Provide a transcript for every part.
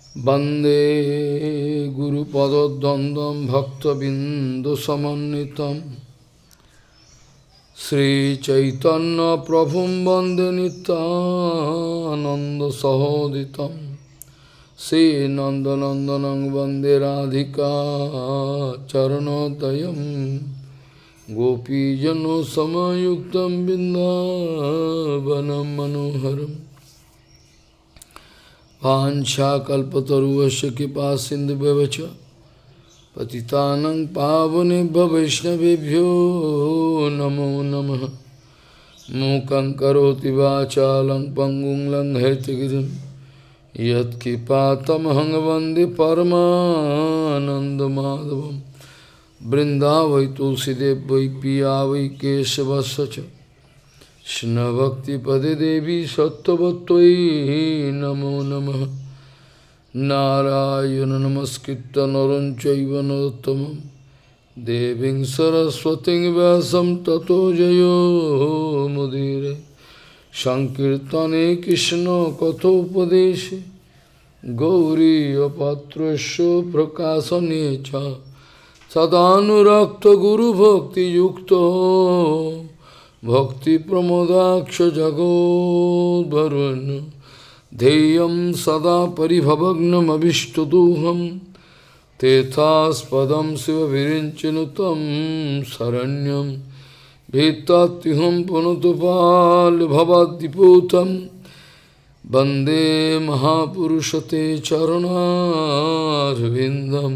वंदे गुरुपद्वंद्वं भक्तबिंदुसमन्वितं श्रीचैतन्य प्रभुं वंदे नित्यानन्दसहोदितं श्रीनन्दनन्दनं वंदे राधिका चरणोदयं गोपीजनसमयुक्तं बिन्दावनं मनोहरम् वाञ्छाकल्पतरुश्च कृपासिन्धुभ्यश्च पतितानां पावनेभ्यो वैष्णवेभ्यो नमो नमः। मूकं करोति वाचालं पङ्गुं लङ्घयितगिरिं यत्कृपातमहं वन्दे परमानन्दमाधवं। वृन्दावै तुलसीदेव वै पिया वै केशवस्य च कृष्णभक्तिपदे देवी सत्त्ववत्त्वयि नमो नमः। नारायण नमस्कृत्य नरं चैव नरोत्तमं देवीं सरस्वतीं व्यासं ततो जयो मुदीरये। संकीर्तने कृष्ण कथोपदेशे गौरीयपात्रस्य प्रकाशने च सदानुरक्त गुरुभक्तियुक्तो भक्ति प्रमोदाक्ष जगोद्वरुन् ध्येयं सदा परिभवग्नमभिष्टदोहं तेथास्पदं शिवविरिञ्चिनुतं शरण्यं भीत्तात्युहं पुनतपाल्भवाद्दिपूतं वन्दे महापुरुषते चरणारविन्दं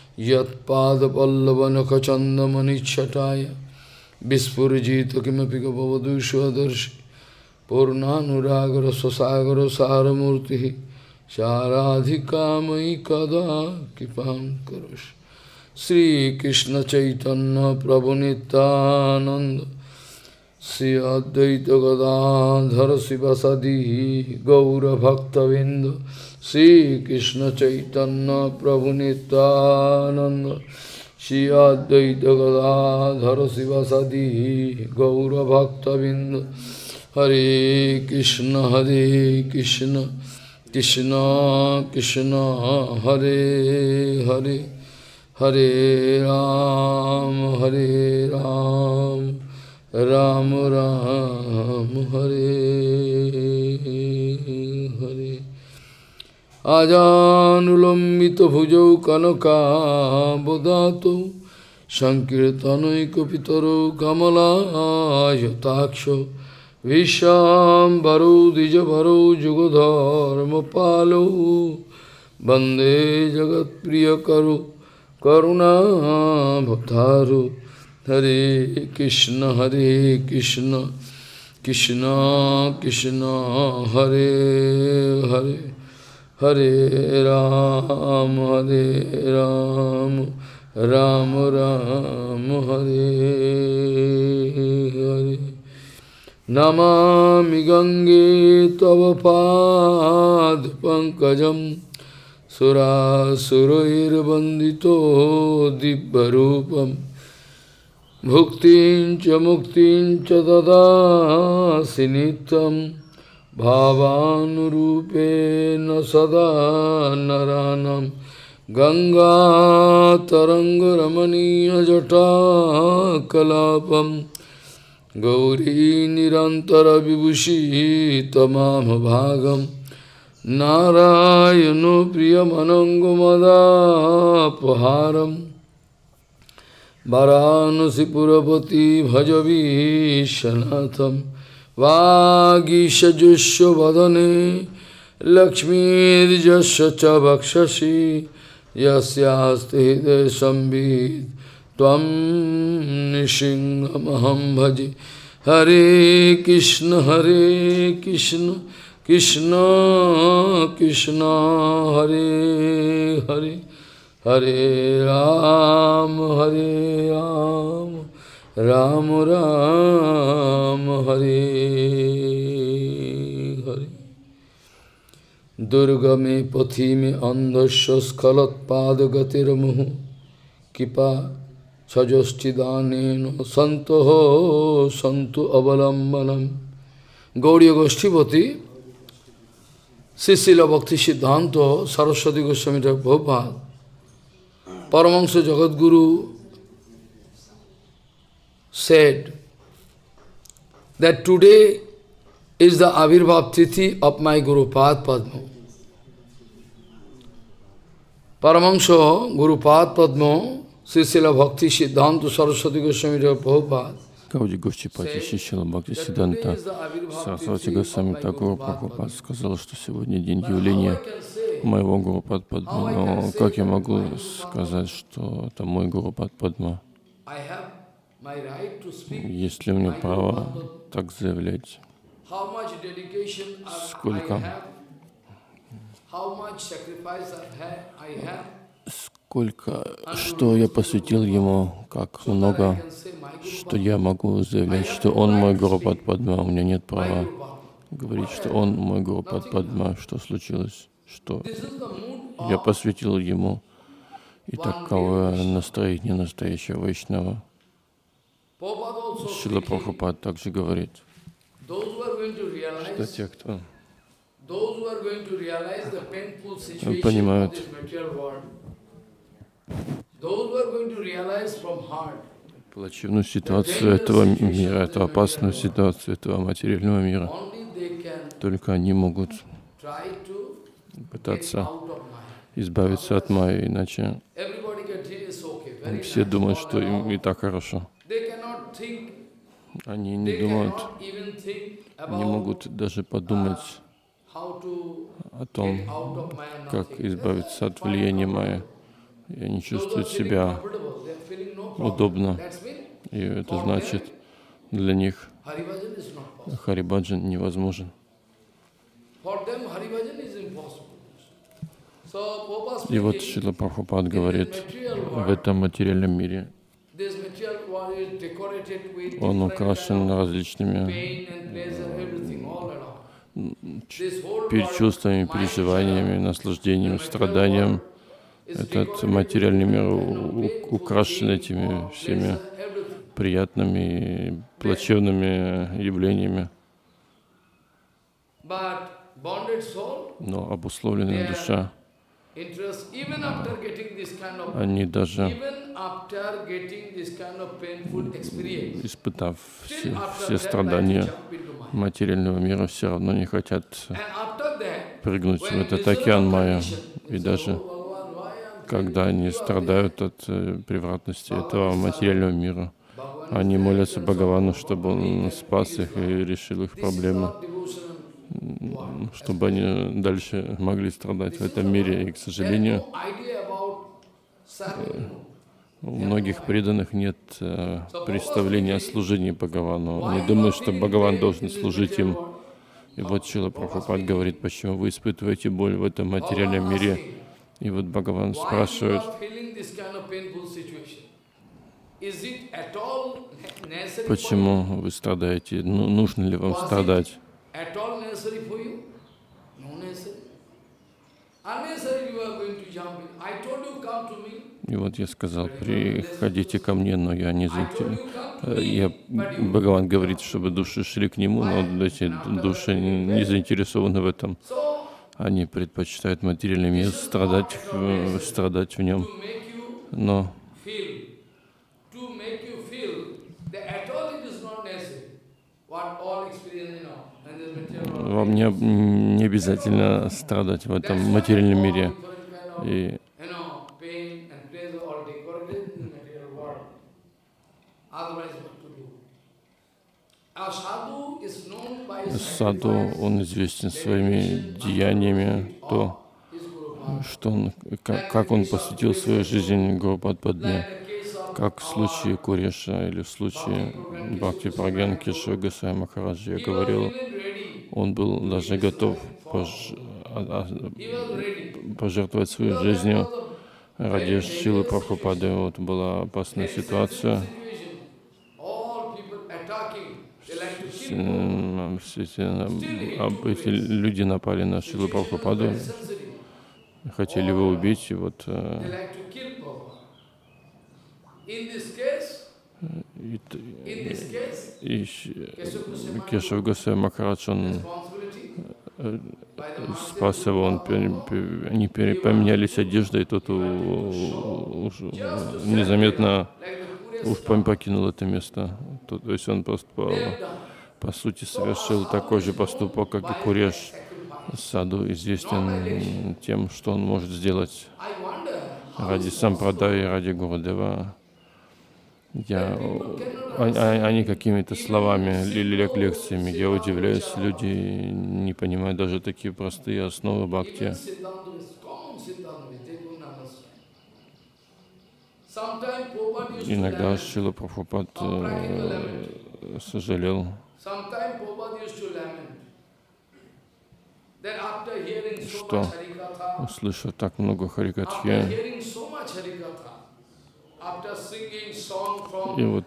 यत्पादपल्लवनखचन्दमनिच्छटाय विस्फुजित किमपि गपवधूष्वदर्शि पूर्णानुरागर स्वसागर सारमूर्ति साराधिका मयि कदा कृपां करोषि। श्रीकृष्ण चैतन्य प्रभु नित्यानंद श्री अद्वैत गदाधर शिवसदि गौरभक्तबिंद। श्रीकृष्ण चैतन्य प्रभु नित्यानंद श्री अद्वैत गदाधर शिवसदि गौरभक्तबिंद। हरे कृष्ण कृष्ण कृष्ण हरे हरे हरे राम राम राम हरे हरे। आजानुलंबित भुजौ कनकाबदातो संकीर्तनैकपितरो कमलायताक्षो विश्वाम्बरो द्विजभरो जुगधर्मपालो वन्दे जगत्प्रियकरो करुणावतारो। हरे कृष्ण कृष्ण कृष्ण हरे हरे हरे राम राम राम हरे हरे। नमामि गंगे तव पाद पंकजं सुरासुरैर्वन्दितो दिव्यरूपं भुक्तिं च मुक्तिं च ददासि नित्यं भावानुरूपेण सदा नराणां। गंगातरङ्गरमणीयजटाकलापं गौरी निरन्तरविभूषी तमामभागं नारायणो प्रियमनङ्गमदापहारं वाराणसीपुरपति भजवीशनाथं। वागीशजुष्वदने लक्ष्मीर्यस्य च वक्षसि यस्यास्ति हृदयसंवित् त्वं नृसिंहमहं भजे। हरे कृष्ण कृष्ण कृष्ण हरे हरे हरे राम राम राम हरे हरे। दुर्गमे पथि में अंधस्य स्खलत्पादगतिर्मुहुः कृपा सजोश्चिदानेन सन्तु अवलम्बनम्। गौड़ीय गोष्ठीपति Srila Bhakti Siddhanta Saraswati Goswami Prabhupada, Paramahansa Jagadguru said that today is the Avirbhav Tithi of my Guru Pad Padma. Paramahansa Guru Pad Padma, Srila Bhakti Siddhanta Saraswati Goswami Prabhupada, Гауди Гошчипати Шишила Бхакти Сиддханта Сарасвати Госвами Такур Прабхупад сказал, что сегодня день явления моего Гуру Пад Падма. Но как я могу сказать, что это мой Гуру Пад Падма? Есть ли у меня право так заявлять? Сколько, что я посвятил ему, как много, что я могу заявлять, что он мой Гуру Пад Падма. У меня нет права говорить, что он мой Гуру Пад Падма. Что случилось, что я посвятил ему. И таковое настроение настоящего Вайшнава. Шрила Прабхупад также говорит, что те, кто понимают плачевную ситуацию этого мира, эту опасную ситуацию этого материального мира, только они могут пытаться избавиться от майи, иначе все думают, что им и так хорошо. Они не думают, не могут даже подумать о том, как избавиться от влияния майи. И они чувствуют себя удобно. И это значит, для них Харибаджан невозможен. И вот Шрила Прабхупад говорит, в этом материальном мире он украшен различными чувствами, переживаниями, наслаждением, страданием. Этот материальный мир украшен этими всеми приятными и плачевными явлениями. Но обусловленная душа, они даже, испытав все страдания материального мира, все равно не хотят прыгнуть в этот океан майя. И даже когда они страдают от превратности этого материального мира, они молятся Бхагавану, чтобы он спас их и решил их проблемы, чтобы они дальше могли страдать в этом мире. И, к сожалению, у многих преданных нет представления о служении Бхагавану. Они думают, что Бхагаван должен служить им. И вот Шрила Прабхупад говорит, почему вы испытываете боль в этом материальном мире. И вот Бхагаван спрашивает, почему вы страдаете? Нужно ли вам страдать? И вот я сказал, приходите ко мне, но я не заинтересован. Бхагаван говорит, чтобы души шли к нему, но эти души не заинтересованы в этом. Они предпочитают материальный мир, страдать в нем. Но вам не обязательно страдать в этом материальном мире. И саду, он известен своими деяниями, то, что он, как он посвятил свою жизнь Гуру Пад Падме, как в случае Куреша или в случае Бхакти Прагьян Кешава Госвами Махараджа. Я говорил, он был даже готов пожертвовать свою жизнью ради Шрилы Прабхупады. Вот была опасная ситуация. Эти люди напали на Шрилу Прабхупаду, хотели его убить, и вот и Кешава Госвами Махарадж, он спас его, они поменялись одеждой, и тот незаметно покинул это место. То есть он просто по сути совершил такой же поступок, как и Куреш. Саду известен тем, что он может сделать ради Сампрадаи, ради Гурудева. Они какими-то словами или лекциями, я удивляюсь, люди не понимают даже такие простые основы бхакти. Иногда Шрила Прабхупад сожалел, что, услышав так много харикатхи, и вот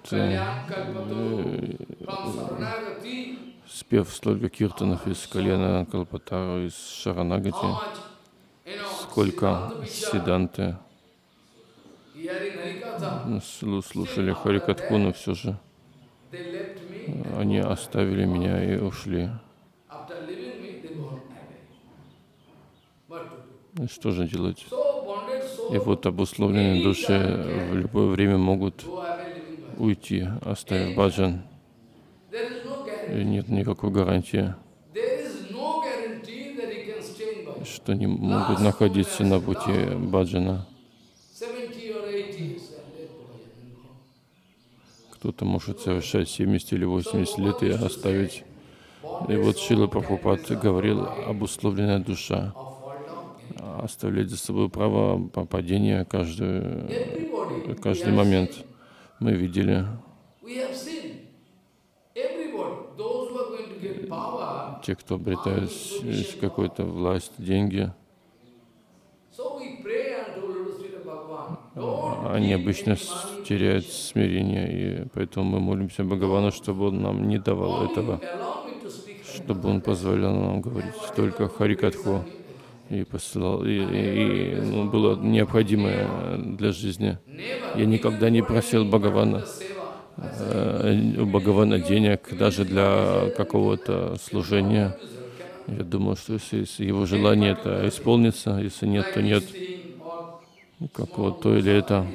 спев столько киртанов из Кальяна Калпатару, из Шаранагати, сколько Сиданты слушали харикатху, но все же они оставили меня и ушли. Что же делать? И вот обусловленные души в любое время могут уйти, оставив баджан. И нет никакой гарантии, что они могут находиться на пути баджана. Кто-то может совершать 70 или 80 лет и оставить. И вот Шрила Прабхупад говорил, обусловленная душа оставлять за собой право падения каждый момент. Мы видели, те, кто обретает какую-то власть, деньги, они обычно теряют смирение, и поэтому мы молимся Бхагавану, чтобы он нам не давал этого, чтобы он позволял нам говорить только Харикатху и посылал, было необходимое для жизни. Я никогда не просил Бхагавана, у Бхагавана денег даже для какого-то служения. Я думал, что если его желание это исполнится, если нет, то нет. Как вот то или это.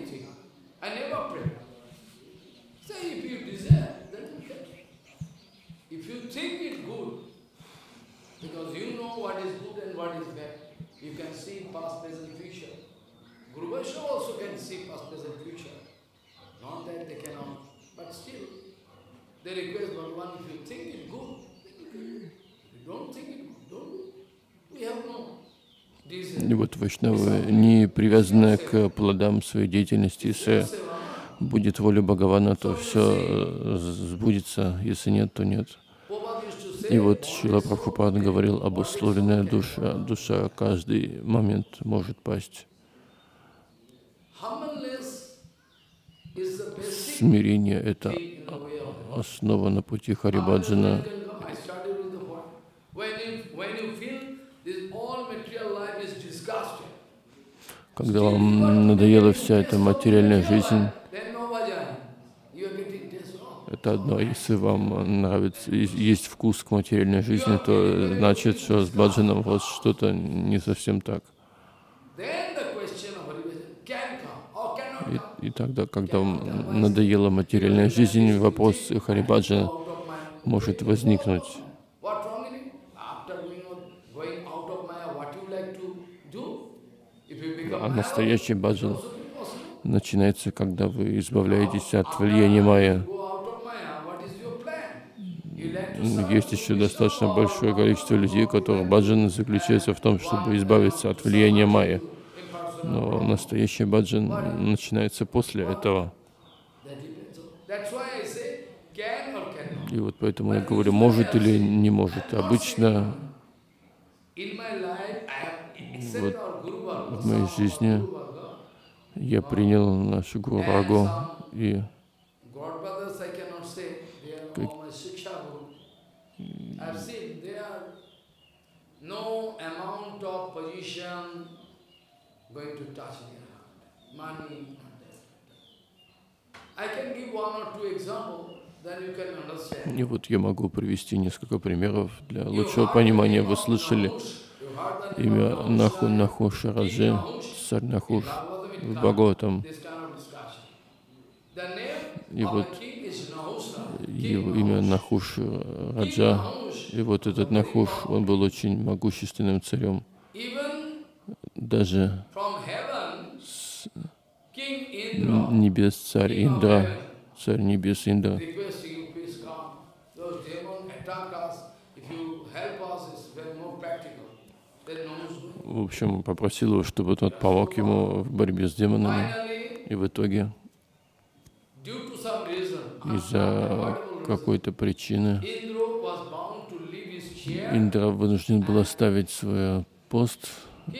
И вот вайшнавы, не привязанные к плодам своей деятельности, если будет воля Бхагавана, то все сбудется, если нет, то нет. И вот Шрила Прабхупад говорил, обусловленная душа каждый момент может пасть. Смирение — это основа на пути Харибаджана. Когда вам надоела вся эта материальная жизнь, это одно. Если вам нравится, есть вкус к материальной жизни, то значит, что с баджаном вот что-то не совсем так. И тогда, когда вам надоела материальная жизнь, вопрос Харибаджана может возникнуть. А настоящий баджан начинается, когда вы избавляетесь от влияния майя. Есть еще достаточно большое количество людей, у которых баджан заключается в том, чтобы избавиться от влияния майя. Но настоящий баджан начинается после этого. И вот поэтому я говорю, может или не может. Обычно вот в моей жизни я принял нашу Гуру Варгу, и И вот я могу привести несколько примеров для лучшего понимания. Вы слышали имя Нахуша Раджи, царь Нахуш в Бхагаватам. И вот его имя Нахуш Раджа. И вот этот Нахуш, он был очень могущественным царем. Даже с небес царь Индра, царь небес Индра, в общем, попросил его, чтобы тот помог ему в борьбе с демонами. И в итоге, из-за какой-то причины, Индра вынужден был оставить свой пост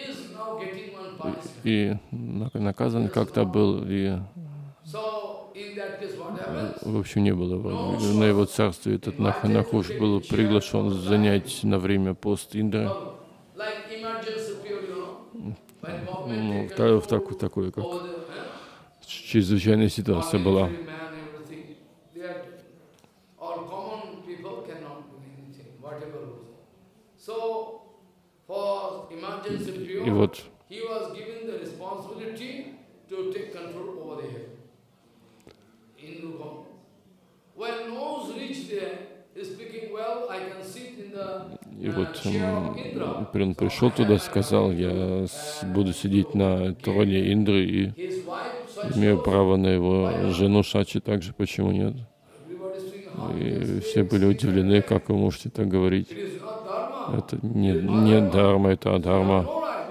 и наказан как-то был, и в общем не было его. На его царстве этот Нахуш был приглашен занять на время пост Индры. В такой, как чрезвычайная ситуация была. И вот он пришел туда, сказал, я буду сидеть на троне Индры и имею право на его жену Шачи также, почему нет? И все были удивлены, как вы можете так говорить. Это не дхарма, это адхарма.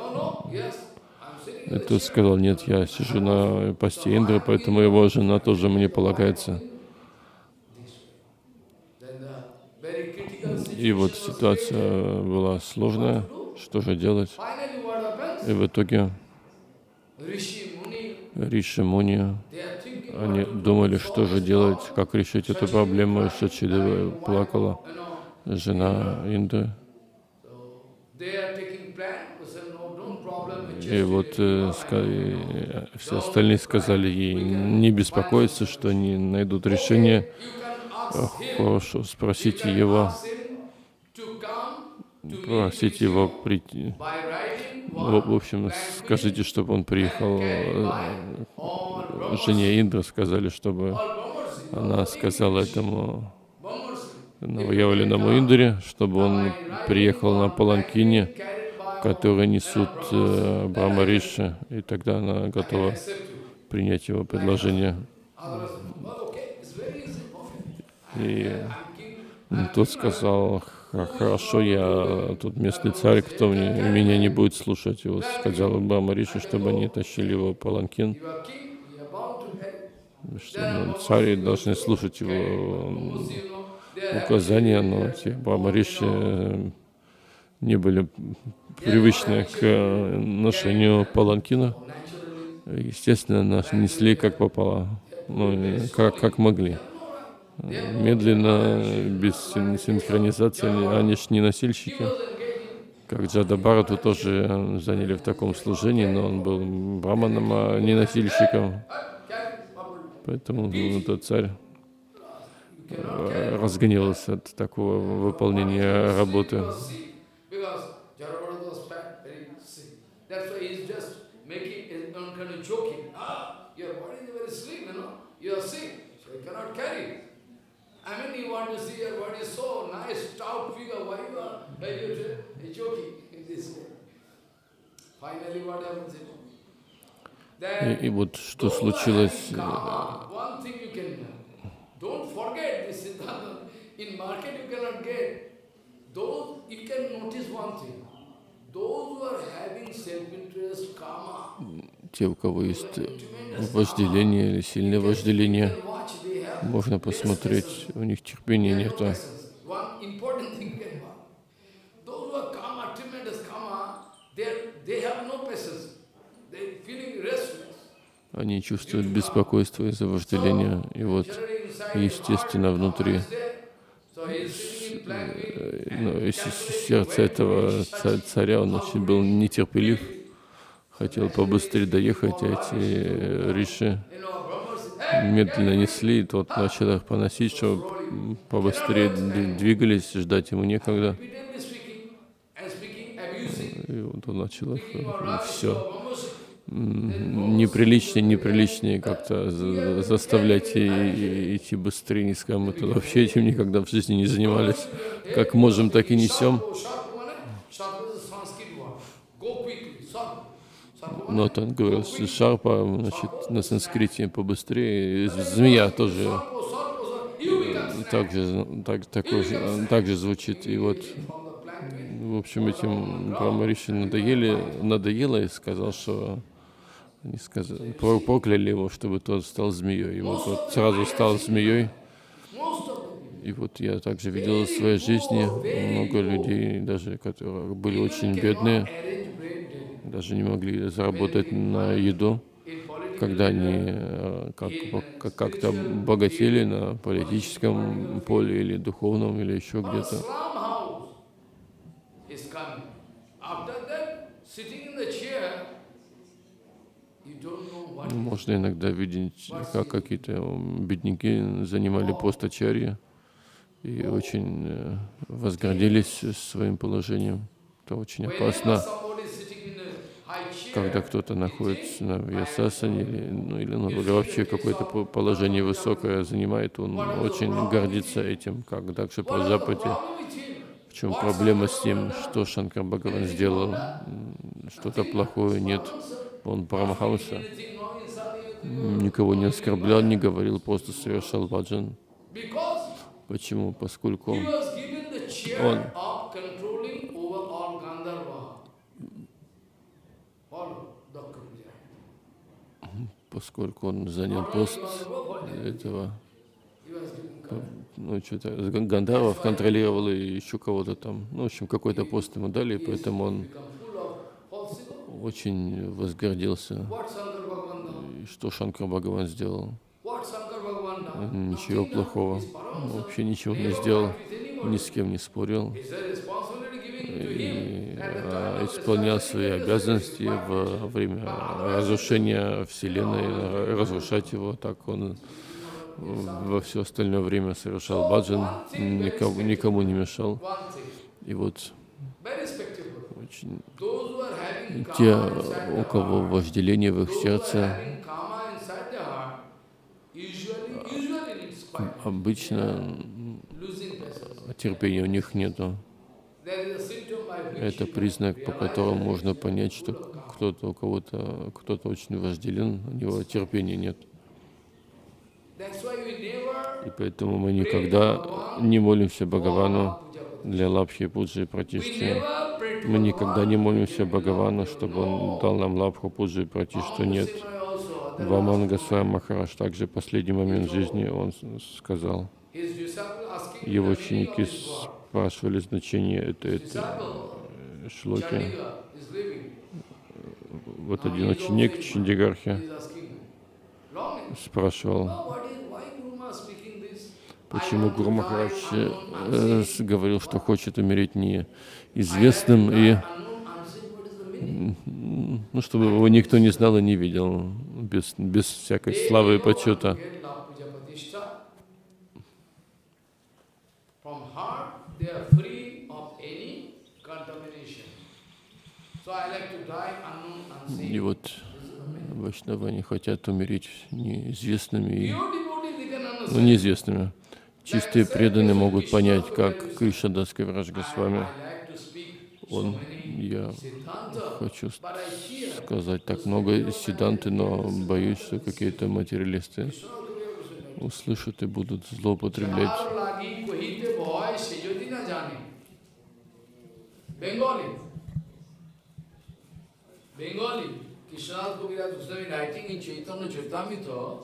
И тот сказал, нет, я сижу на посте Индры, поэтому его жена тоже мне полагается. И вот ситуация была сложная, что же делать? И в итоге Риши Муни, они думали, что же делать, как решить эту проблему. Шачидева плакала, жена Индры. И вот все остальные сказали ей не беспокоиться, что они найдут решение. Хорошо, спросите его прийти. В общем, скажите, чтобы он приехал. Жене Индры сказали, чтобы она сказала этому новоявленному Индре, чтобы он приехал на паланкине, которые несут Брахма-риши, и тогда она готова принять его предложение. И тот сказал, хорошо, я тут местный царь, кто меня не будет слушать. Его сказал Брахма-риши, чтобы они тащили его паланкин, что цари должны слушать его указания, но те Брахма-риши не были привычны к ношению паланкина. Естественно, нас несли как попало, как могли. Медленно, без синхронизации, они ж не носильщики. Как Джада Бхарату тоже заняли в таком служении, но он был браманом, а не носильщиком. Поэтому этот царь разгневался от такого выполнения работы. И вот что случилось. Те, у кого есть вожделение или сильное вожделение, можно посмотреть, у них терпения нету. Они чувствуют беспокойство из-за вожделения. И вот, естественно, внутри сердца этого царя он очень был нетерпелив, хотел побыстрее доехать, а эти риши медленно несли, и тот начал их поносить, чтобы побыстрее двигались, ждать ему некогда. И вот он начал их все неприличнее как-то заставлять и идти быстрее. Не скажем, мы тут вообще этим никогда в жизни не занимались. Как можем, так и несем. Но вот он говорил, что шарпа, значит, на санскрите побыстрее, змея тоже так же звучит. И вот, в общем, этим Брахма-риши надоело и сказал, что они прокляли его, чтобы тот стал змеей. И вот тот сразу стал змеей. И вот я также видел в своей жизни много людей, даже которые были очень бедные, даже не могли заработать на еду, когда они как-то богатели на политическом поле или духовном, или еще где-то. Можно иногда видеть, как какие-то бедняки занимали пост ачарьи и очень возгордились своим положением. Это очень опасно, когда кто-то находится на вьясасане или вообще какое-то положение высокое занимает, он очень гордится этим, как Дакша Праджапати. В чем проблема с тем, что Шанкар Бхагаван сделал? Что-то плохое? Нет. Он Парамахамса. Никого не оскорблял, не говорил, просто совершал баджан. Почему? Поскольку он занял пост этого, что-то Гандхарвов контролировал и еще кого-то там. В общем, какой-то пост ему дали, и поэтому он очень возгордился. И что Шанкар Бхагаван сделал? Ничего плохого. Вообще ничего не сделал, ни с кем не спорил. И исполнял свои обязанности во время разрушения Вселенной, разрушать его. Так он во все остальное время совершал баджан, никому не мешал. И вот очень те, у кого вожделение в их сердце, обычно терпения у них нету. Это признак, по которому можно понять, что кто-то очень вожделен, у него терпения нет. И поэтому мы никогда не молимся Бхагавану для лапхи, пуджи и пратишти. Мы никогда не молимся Бхагавану, чтобы он дал нам лапху, пуджи и пратишту. Нет. Вамана Госвами Махарадж также в последний момент жизни он сказал, его ученики спрашивали значение этой шлоки. Вот один ученик Чандигархи спрашивал, почему Гуру Махарадж говорил, что хочет умереть неизвестным, и чтобы его никто не знал и не видел, без всякой славы и почета. И вот вайшнавы не хотят умереть неизвестными, неизвестными. Чистые преданные могут понять, как Кришнадас Кавирадж Госвами. Я хочу сказать так много сиданты, но боюсь, что какие-то материалисты услышат и будут злоупотреблять. Bengali, Krishnadas Kaviraj Goswami writing in Chaitanya Charitamrita.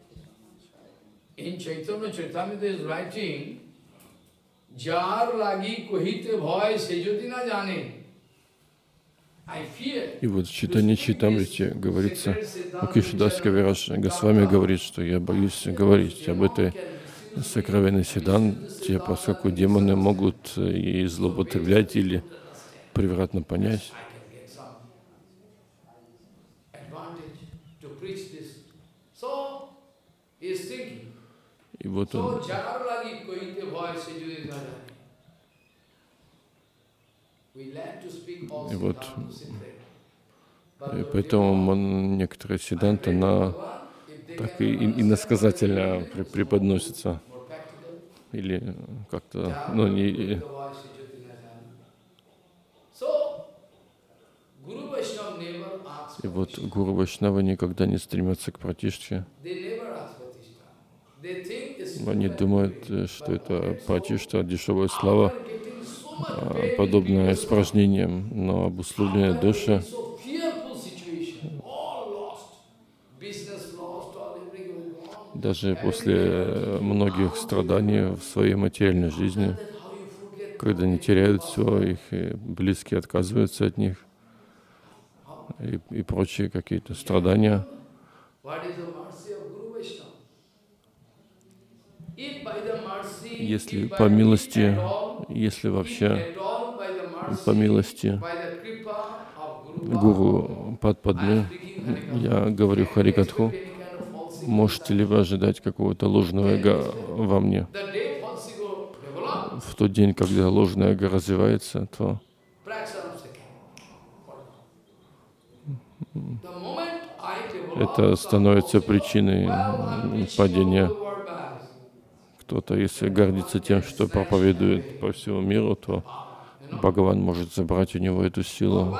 In Chaitanya Charitamrita is writing, Jar lagi kohite bhoy se jodi na jane. И вот в Чайтанья Чаритамрите говорится, Кришнадас Кавирадж Госвами говорит, что я боюсь говорить об этой сокровенной сиданте, поскольку демоны могут и злоупотреблять или превратно понять. И вот он, и вот, и поэтому некоторые сиддханты так и иносказательно преподносятся. Или как-то, ну, не... И вот Гуру Вайшнава никогда не стремятся к пратиштхе. Они думают, что это пратиштха, дешевая слава, подобное испражнениям, но обусловленные души, даже после многих страданий в своей материальной жизни, когда они теряют все, их близкие отказываются от них и прочие какие-то страдания. Если по милости, если вообще по милости Гуру Падпадмы я говорю Харикатху, можете ли вы ожидать какого-то ложного эго во мне? В тот день, когда ложное эго развивается, то это становится причиной падения. Кто-то, если гордится тем, что проповедует по всему миру, то Бхагаван может забрать у него эту силу.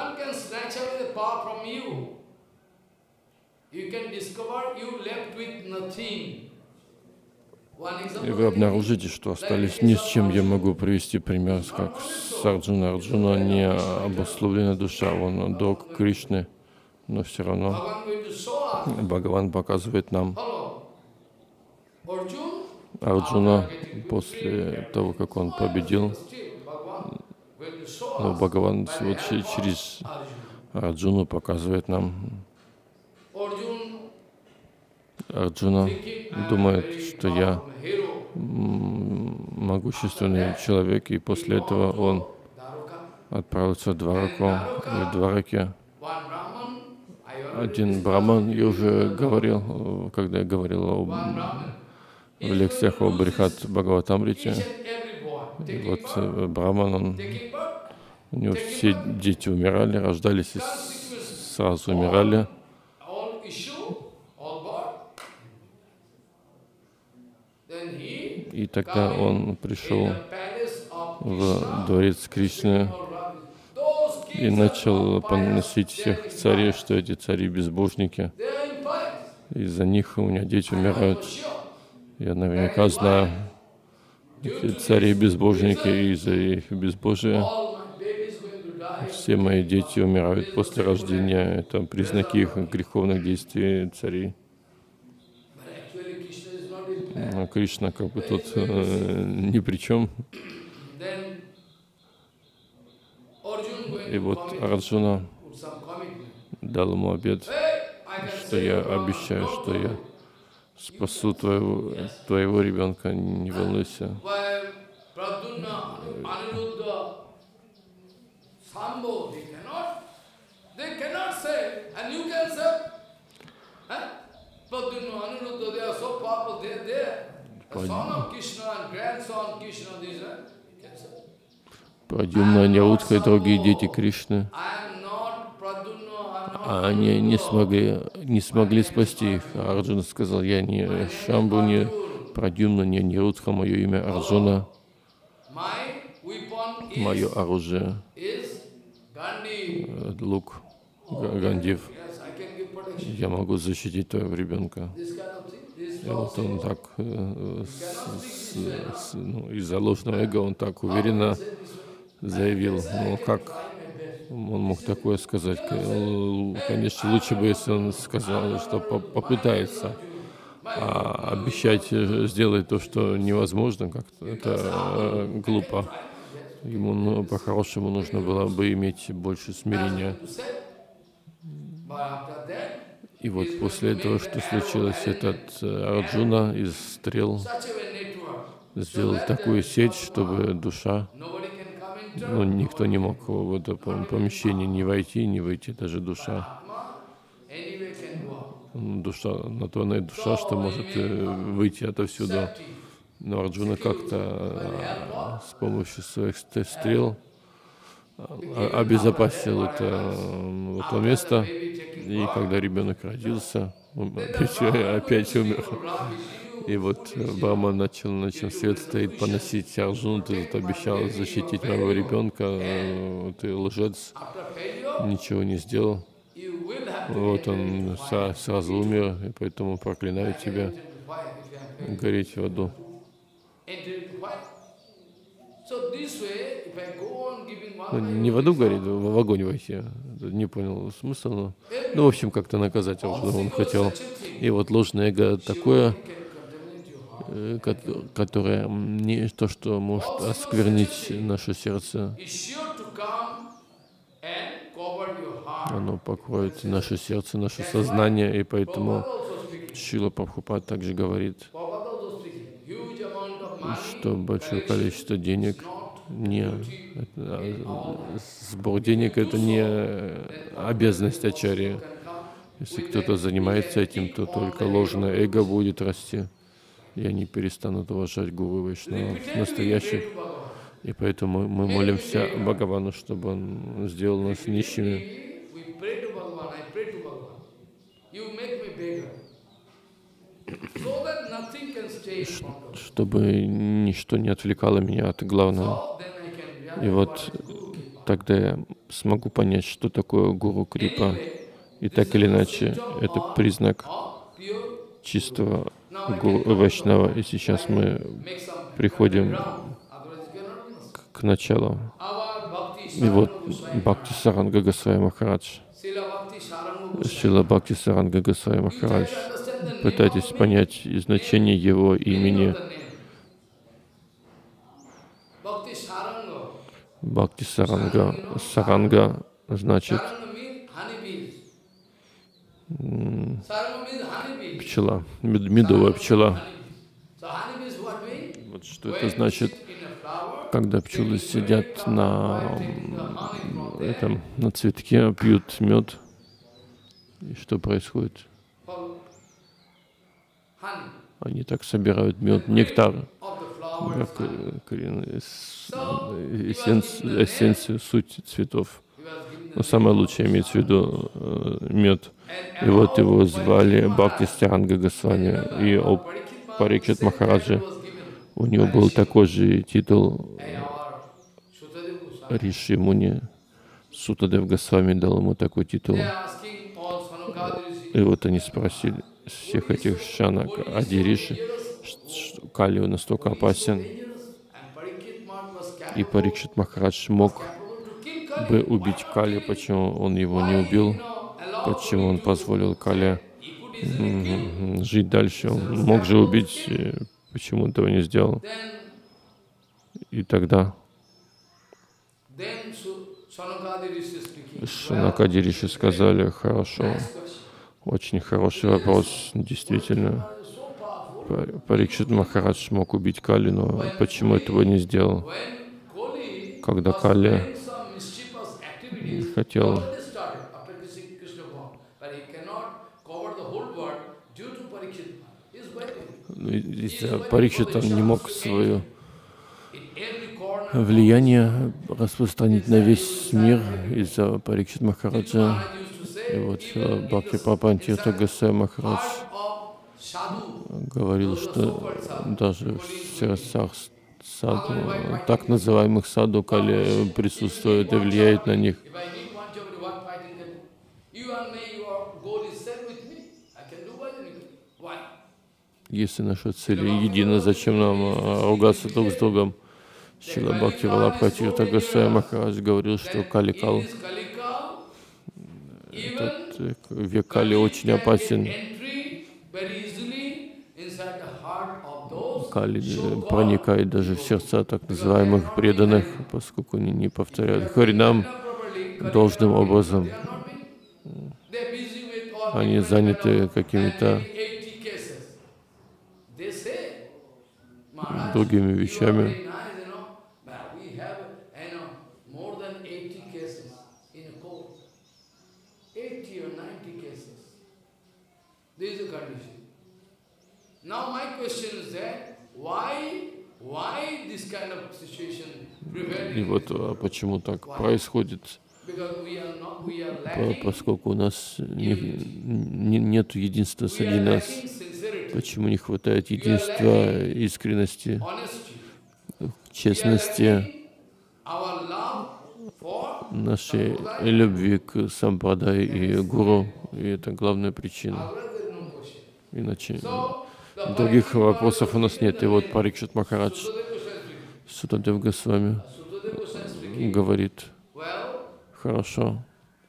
И вы обнаружите, что остались ни с чем. Я могу привести пример, как с Арджуна. Арджуна не обусловленная душа, он дог Кришны, но все равно Бхагаван показывает нам. Арджуна, после того, как он победил, но Бхагаван вот через Арджуну показывает нам. Арджуна думает, что я могущественный человек, и после этого он отправился в Двараку. И в Двараке один браман, я уже говорил, когда я говорил в лекциях о Брихат Бхагаватамрите, и вот браман, у него все дети умирали, рождались и сразу умирали. И тогда он пришел в дворец Кришны и начал поносить всех царей, что эти цари безбожники. Из-за них у меня дети умирают. Я наверняка знаю, эти цари безбожники, и из-за их безбожия все мои дети умирают после рождения. Это признаки их греховных действий царей. Но Кришна как бы тут ни при чем. И вот Арджуна дал ему обет, что я обещаю, что я спасу твоего ребенка, не волнуйся. Прадьюмна, Анирудха и другие дети Кришны, они не смогли спасти их. А Арджуна сказал, я не Шамбу, не Прадьюмна, не Анирудха, мое имя Арджуна. Мое оружие — лук, Гандив. Я могу защитить твоего ребенка. И вот он так, из-за ложного эго, он так уверенно заявил. Ну, как он мог такое сказать? Конечно, лучше бы, если он сказал, что попытается. А обещать сделать то, что невозможно, как-то это глупо. Ему по-хорошему нужно было бы иметь больше смирения. И вот после этого, что случилось, этот Арджуна из стрел сделал такую сеть, чтобы душа, никто не мог в это помещение не войти, не выйти, даже душа. душа, натурная душа, что может выйти отовсюду. Но Арджуна как-то с помощью своих стрел обезопасил это место. И когда ребенок родился, он опять умер. И вот Брахман начал, на чем свет стоит, поносить Арджуну: ты тут обещал защитить моего ребенка, ты лжец, ничего не сделал. Вот он сразу умер, и поэтому проклинаю тебя гореть в аду. Ну, не в аду гореть, в огонь войти. Не понял смысл. Ну, в общем, как-то наказать он хотел. И вот ложное эго такое, которое не то, что может осквернить наше сердце. Оно покроет наше сердце, наше сознание, и поэтому Шрила Прабхупад также говорит, что большое количество денег сбор денег — это не обязанность ачарьи. Если кто-то занимается этим, то только ложное эго будет расти, и они перестанут уважать гуру Вайшнавов настоящих. И поэтому мы молимся Бхагавану, чтобы он сделал нас нищими. Чтобы ничто не отвлекало меня от главного. И вот тогда я смогу понять, что такое Гуру Крипа. И так или иначе, это признак чистого Гуру Вайшнава. И сейчас мы приходим к началу. И вот Бхакти Саранга Госвами Махарадж, Шрила Бхакти Саранга Госвами Махарадж. Пытайтесь понять значение его имени. Бхакти Саранга. Саранга значит пчела, медовая пчела. Вот что это значит, когда пчелы сидят на цветке, пьют мед. И что происходит? Они так собирают мед, нектар, эссенцию, суть цветов. Но самое лучшее имеется в виду мед. И вот его звали Бхакти Саранга Госвами. И у Парикшит Махараджа у него был такой же титул Риши Муни. Сутадев Госвами дал ему такой титул. И вот они спросили всех этих шанак, Ади Риши, Кали настолько опасен. И Парикшит Махарадж мог бы убить Кали, почему он его не убил, почему он позволил Кали жить дальше. Он мог же убить, почему он этого не сделал. И тогда Шанакади Риши сказали: хорошо, очень хороший вопрос, действительно. Парикшит Махарадж мог убить Кали, но почему этого не сделал? Когда Кали хотел из-за Парикшита, он не мог свое влияние распространить на весь мир из-за Парикшит Махараджа. И вот Бхакти Прабхупад Тиртха Госвами Махарадж говорил, что даже в сердцах саду, так называемых саду, Кали присутствует и влияет на них. Если наша цель едина, зачем нам ругаться друг с другом? Шрила Бхакти Валабха Тиртха Госвами Махарадж говорил, что Каликал, этот век Кали очень опасен. Кали проникает даже в сердца так называемых преданных, поскольку они не повторяют Харинам должным образом. Они заняты какими-то другими вещами. И вот почему так происходит? Поскольку у нас нет единства среди нас. Почему не хватает единства, искренности, честности, нашей любви к сампрадай и гуру? И это главная причина. Иначе других вопросов у нас нет. И вот Парикшит Махарадж, Сутадев Госвами говорит: хорошо,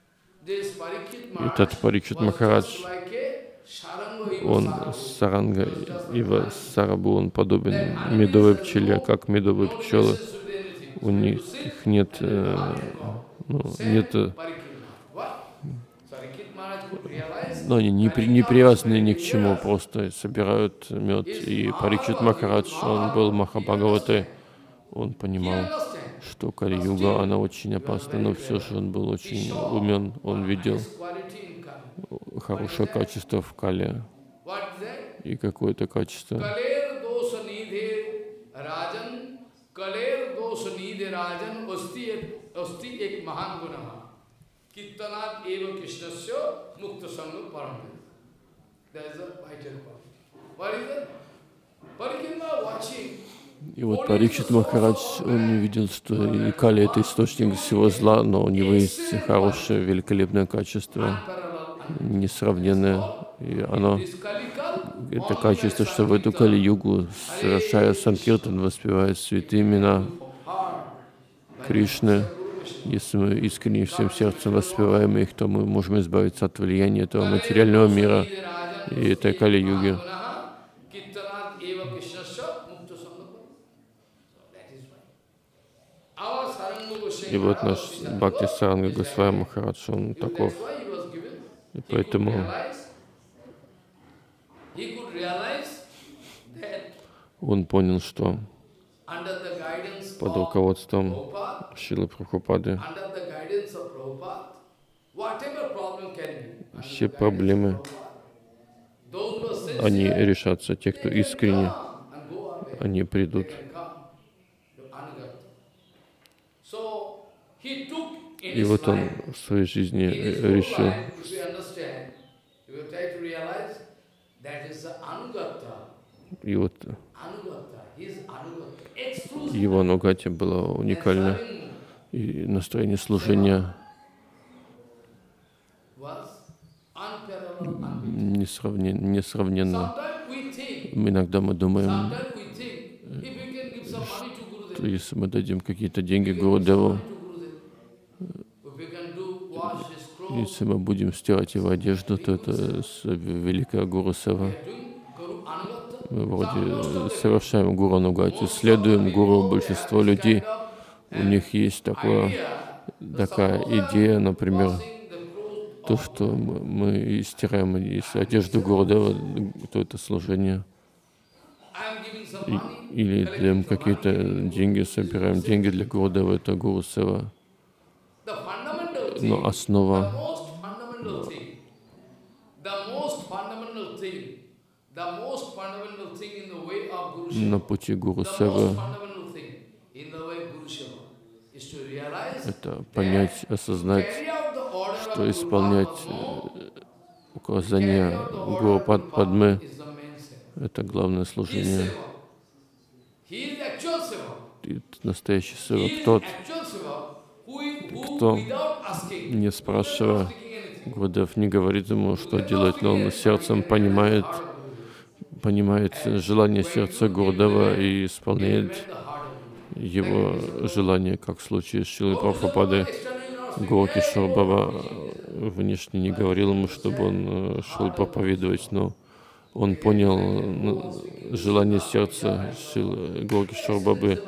этот Парикшит Махарадж, он саранга, ива сарабу, он подобен медовой пчеле, как медовые пчелы. У них нет, но они не привязаны ни к чему, просто собирают мед. И Парикшит Махарадж, он был Махабхагаватой, он понимал, что Кали-юга, она очень опасна, но все же он был очень умен, он видел хорошее качество в Кале и какое-то качество. И вот Парикшит Махарадж, он видел, что и Кали — это источник всего зла, но у него есть хорошее, великолепное качество, несравненное. И оно, это качество, что в эту Кали-югу, совершая санкиртан, воспевая святые имена Кришны, если мы искренне всем сердцем воспеваем их, то мы можем избавиться от влияния этого материального мира и этой Кали-юги. И вот наш Бхакти Саранга Госвами Махарадж, он таков. И поэтому он понял, что под руководством Шрилы Прабхупады все проблемы, они решатся. Те, кто искренне, они придут. И вот он в своей жизни решил. И вот его анугати было уникально, и настроение служения несравненно. Иногда мы думаем, что если мы дадим какие-то деньги Гурудеву, если мы будем стирать его одежду, то это великая Гуру Сева. Мы вроде совершаем Гуру Анугати, следуем Гуру. Большинство людей, у них есть такая идея, например, то, что мы стираем одежду Гурудева, то это служение. Или даем какие-то деньги, собираем деньги для Гурудева, это Гуру Сева. Но основа, на пути Гуру Севы это понять, осознать, что исполнять указания Гуру Падмы — это главное служение. И настоящий севак тот, кто, не спрашивая, Гурудев не говорит ему, что делать, но он сердцем понимает желание сердца Гурудева и исполняет его желание, как в случае с Шрилой Прабхупадой. Гуру Кишор Баба внешне не говорил ему, чтобы он шел проповедовать, но он понял желание сердца Гуру Кишор Бабы.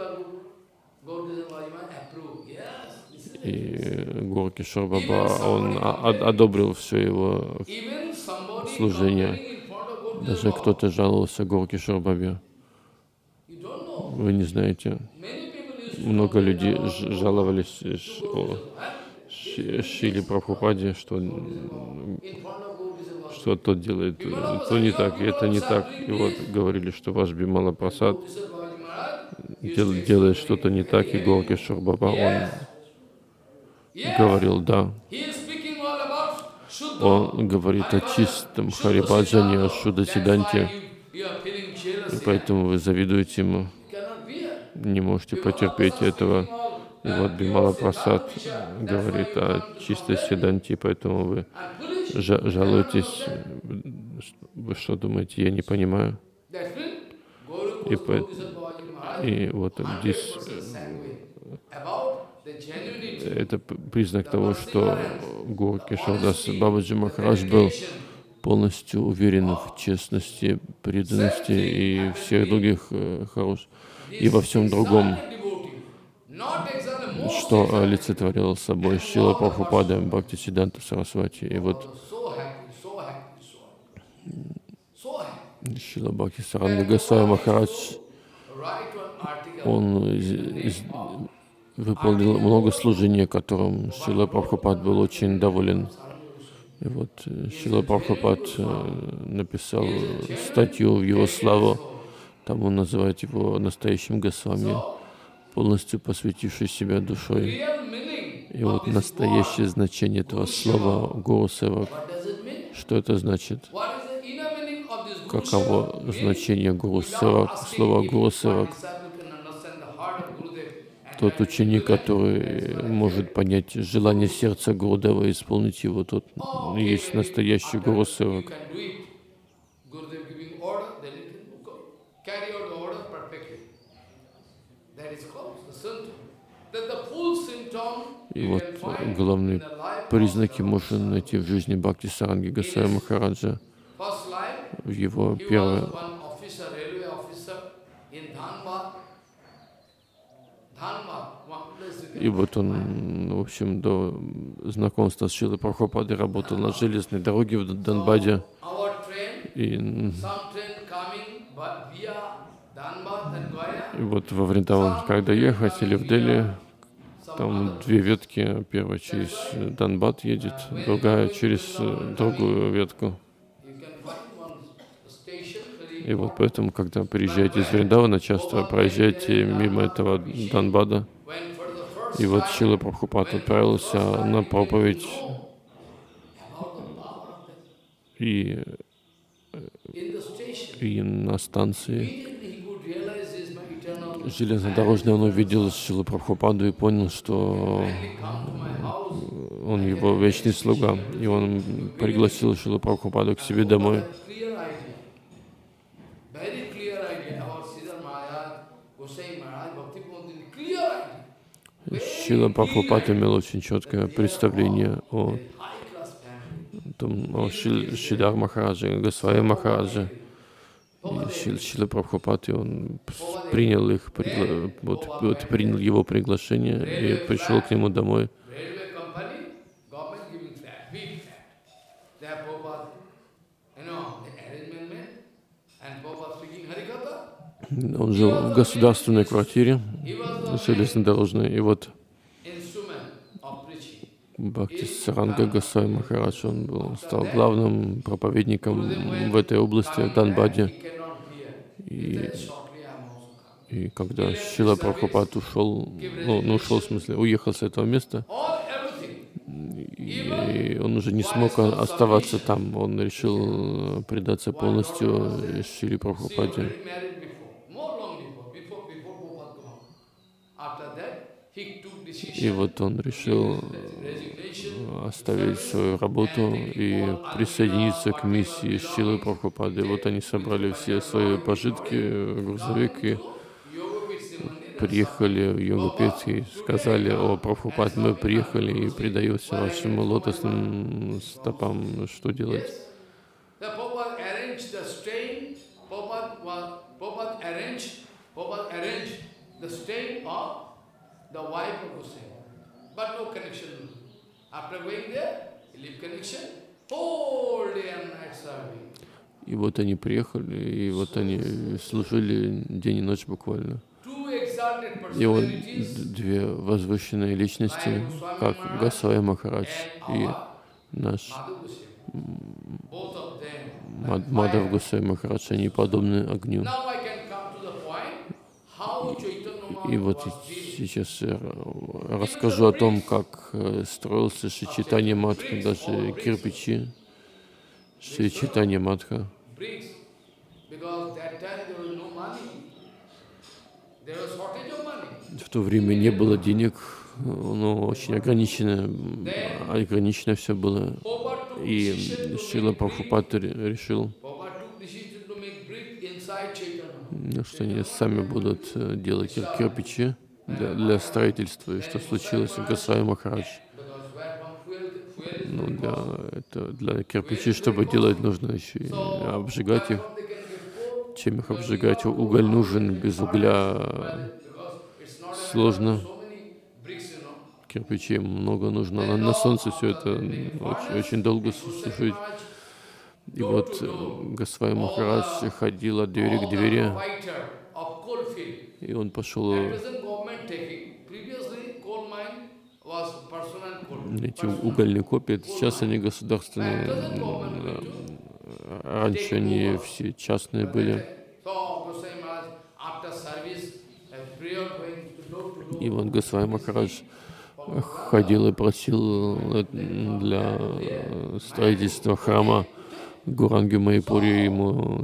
И Гуру Кишор Баба, он одобрил все его служение. Даже кто-то жаловался Гуру Кишор Бабе. Вы не знаете, много людей жаловались Шриле Прабхупаде, что что тот делает то не так, и это не так. И вот говорили, что ваш Бимала Прасад делает что-то не так, и Горкишор Баба, он говорил, да. Он говорит о чистом Харибаджане, о Шуда Сиданте, и поэтому вы завидуете ему, не можете потерпеть этого. И вот Бимала Прасад говорит о чистой Сиданте, поэтому вы жалуетесь. Вы что думаете, я не понимаю? И вот здесь это признак того, что Горкишордас Бабаджи Махарадж был полностью уверен в честности, преданности и всех других хороших, и во всем другом, что олицетворял собой Шрила Прабхупада Бхактисиддханта Сарасвати. И вот Шрила Бхактисаранга Госвами Махарадж, он выполнил много служений, которым Шрила Прабхупад был очень доволен. И вот Шрила Прабхупад написал статью в его славу, там он называет его настоящим Госвами, полностью посвятивший себя душой. И вот настоящее значение этого слова Гуру Севак, что это значит? Каково значение Гуру Севак, слова Гуру Севак? Тот ученик, который может понять желание сердца Гурудева и исполнить его, тот есть настоящий Гуру Севак. И вот главные признаки можно найти в жизни Бхактисаранги Госвами Махараджа. В его первое и вот он, в общем, до знакомства с Шрилой Прабхупадой работал на железной дороге в Дханбаде. И вот во Вриндаван, когда ехать или в Дели, там две ветки, первая через Дханбад едет, другая через другую ветку. И вот поэтому, когда приезжаете из Вриндавана, часто проезжаете мимо этого Дханбада. И вот Шрила Прабхупад отправился на проповедь, и на станции железнодорожной он увидел Шрилу Прабхупаду и понял, что он его вечный слуга. И он пригласил Шрилу Прабхупаду к себе домой. Шрила Прабхупад имел очень четкое представление о Шридар Махараджа, Госвами Махараджа. И Шрила Прабхупад, и он принял его приглашение и пришел к нему домой. Он жил в государственной квартире, железнодорожной, и вот Бхактисаранга Госвами Махарадж, он стал главным проповедником в этой области, в Дханбаде. И когда Шрила Прабхупад ушел, ушел, в смысле, уехал с этого места, и он уже не смог оставаться там, он решил предаться полностью Шриле Прабхупаде. И вот он решил оставить свою работу и присоединиться к миссии Шрилы Прабхупады. Вот они собрали все свои пожитки, грузовик, и приехали в Йогапет и сказали: о, Прабхупад, мы приехали и предаемся вашим лотосным стопам, что делать? The wife of Goswami, but no connection. After going there, he leave connection, whole day and night serving. И вот они приехали, и вот они служили день и ночь буквально. И вот две возвышенные личности, как Госвами Махарадж и наш Мадхав Госвами Махарадж, они подобны огню. И вот сейчас я расскажу о том, как строился Шри Чайтанья Матха, даже кирпичи Шри Чайтанья Матха. В то время не было денег, но очень ограничено все было. И Шрила Прабхупад решил, что они сами будут делать кирпичи для строительства. И что случилось? Госвами Махарадж. Ну, для кирпичей, чтобы делать, нужно еще и обжигать их. Чем их обжигать? Уголь нужен, без угля сложно. Кирпичей много нужно. На солнце все это очень долго сушить. И вот Госвами Махарадж ходил от двери к двери, и он пошел эти угольные копии. Сейчас они государственные, раньше они все частные были. И вот Госвами Махарадж ходил и просил для строительства храма Гауранги Майяпури, ему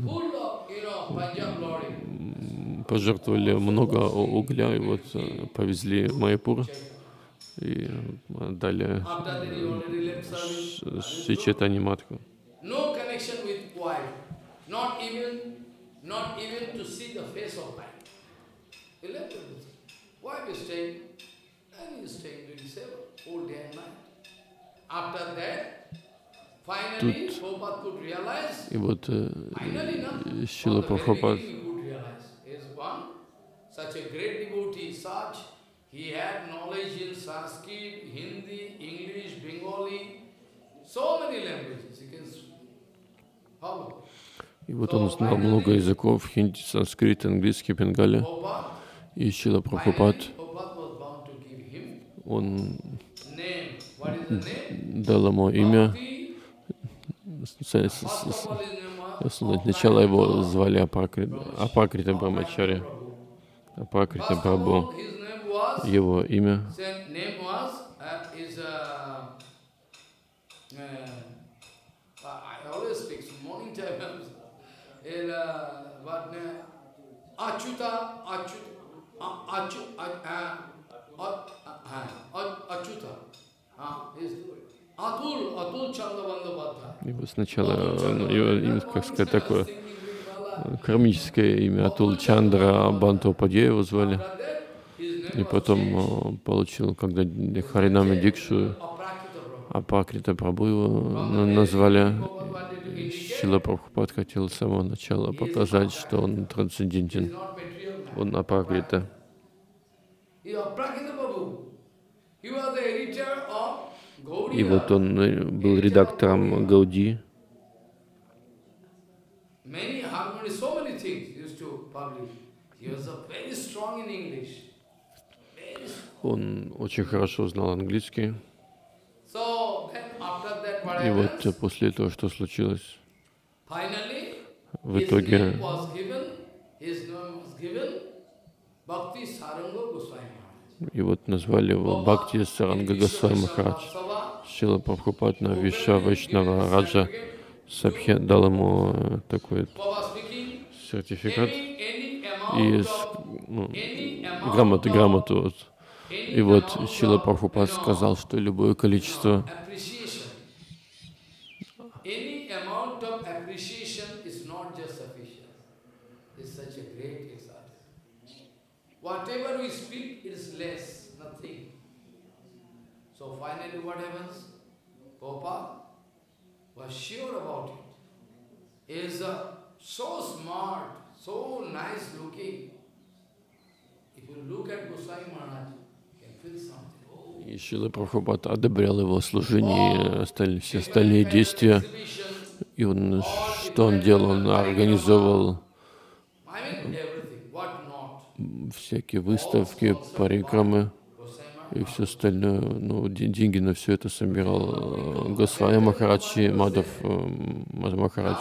пожертвовали много угля, и вот повезли в Майяпур и дали Шри Чайтанья Матху. Тут, и вот Шрила Прабхупад и вот он знал много языков: хинди, санскрит, английский, бенгали. И Шрила Прабхупад, он дал ему имя. Сначала его звали Апакрита Брамачари, Апакрита Прабху. Его имя его сначала, как сказать, такое кармическое имя Атул Чандра Бандопадья его звали. И потом получил, когда Харинама Дикшу, Апакрита Прабху его назвали. Шрила Прабхупад хотел с самого начала показать, что он трансцендентен. Он Апакрита. И вот он был редактором Гауди. Он очень хорошо знал английский. И вот после этого что случилось? В итоге и вот назвали его Бхакти Саранга Госвами Махарадж. Шрила Прабхупад на Виша Вайшнава Раджа Сабхе дал ему такой сертификат и грамоту. И вот Шрила Прабхупад сказал, что любое количество finally, what happens? Prabhupada was sure about it. He is so smart, so nice looking. If you look at Goswami Maharaj, you can feel something. И Шрила Прабхупад одобрял его служение и все остальные действия. И он, что он делал? Он организовал всякие выставки, парикрамы. и все остальное, ну, деньги на все это собирал Госвами Махарадж и Мадхав Махарадж.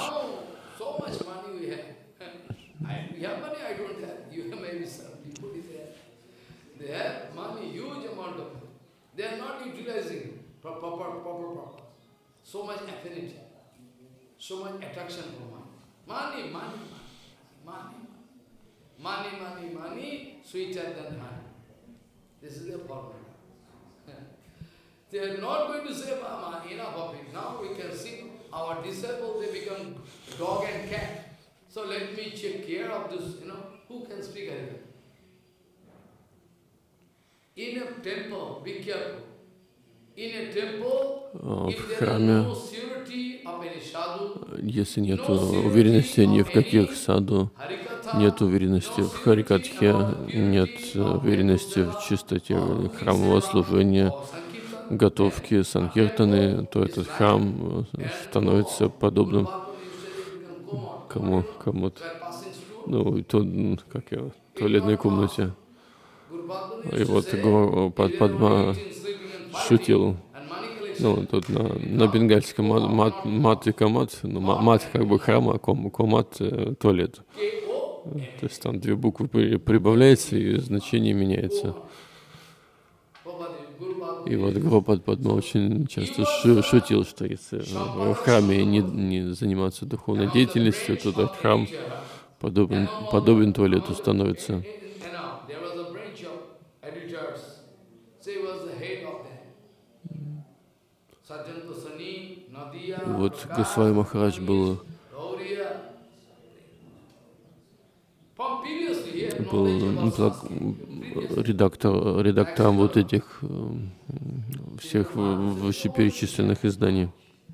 This is the formula. They are not going to say, Mama, enough of it. Now we can see our disciples, they become dog and cat. So let me take care of this, who can speak Harikatha? In a temple, be careful. In a temple, if there is no surety of any sadhu, если нет уверенности ни в каких саду, нет уверенности в Харикатхе, нет уверенности в чистоте храмового служения, готовки санкиртаны, то этот храм становится подобным кому-то, туалетной комнате. И вот Падма шутил, тут на бенгальском мат и камат, мат как бы храм, а комат туалет. То есть там две буквы прибавляется и значение меняется. И вот Гуру Падма очень часто шутил, что если в храме не заниматься духовной деятельностью, то этот храм подобен туалету становится. И вот Госвами Махарадж был редактором вот этих всех вышеперечисленных изданий.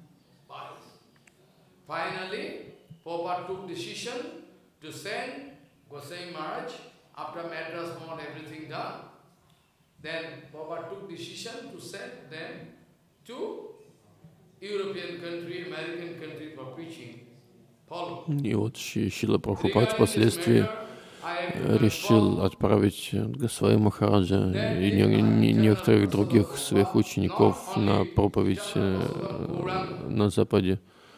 И вот Шрила Прабхупад впоследствии решил отправить Госвами Махараджа и некоторых других своих учеников на проповедь на Западе.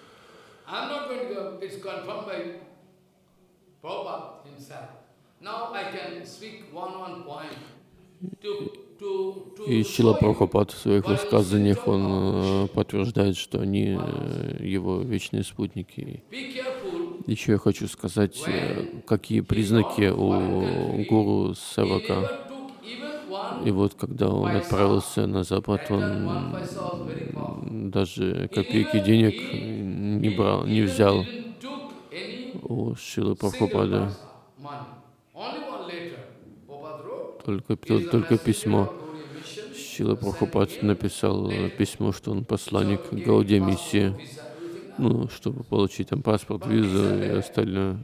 И Шрила Прабхупад в своих высказываниях он подтверждает, что они его вечные спутники. Еще я хочу сказать, какие признаки у гуру Севака. И вот когда он отправился на Запад, он даже копейки денег не взял у Шрилы Прабхупады. Только письмо. Шрила Прабхупад написал письмо, что он посланник Гаудия миссии, чтобы получить там паспорт, визу и остальное.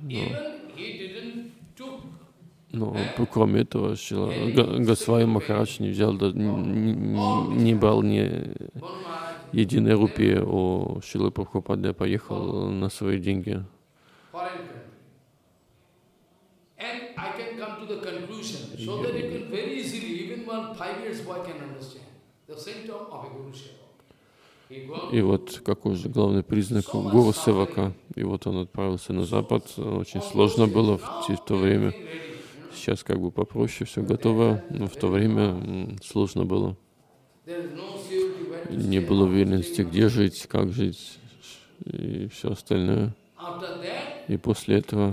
Но кроме этого, Госвами Махарадж не брал ни единой рупии у Шрилы Прабхупады, поехал на свои деньги. И вот какой же главный признак гуру Севака. И вот он отправился на Запад. Очень сложно было в то время. Сейчас как бы попроще, все готово. Но в то время сложно было. Не было уверенности, где жить, как жить и все остальное. И после этого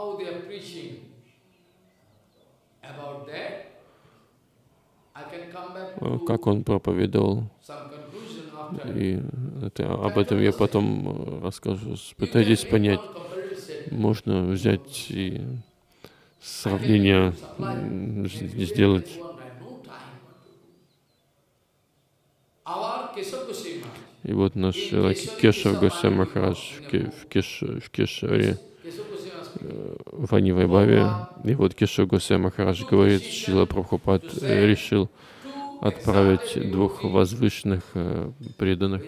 как он проповедовал. И об этом я потом расскажу. Пытайтесь понять. Можно взять и сравнение сделать. И вот наш Кешав Госвами Махарадж в Кешаве, в Ани-Вайбхаве. И вот Кешав Госвами Махарадж говорит, Шрила Прабхупад решил отправить двух возвышенных преданных.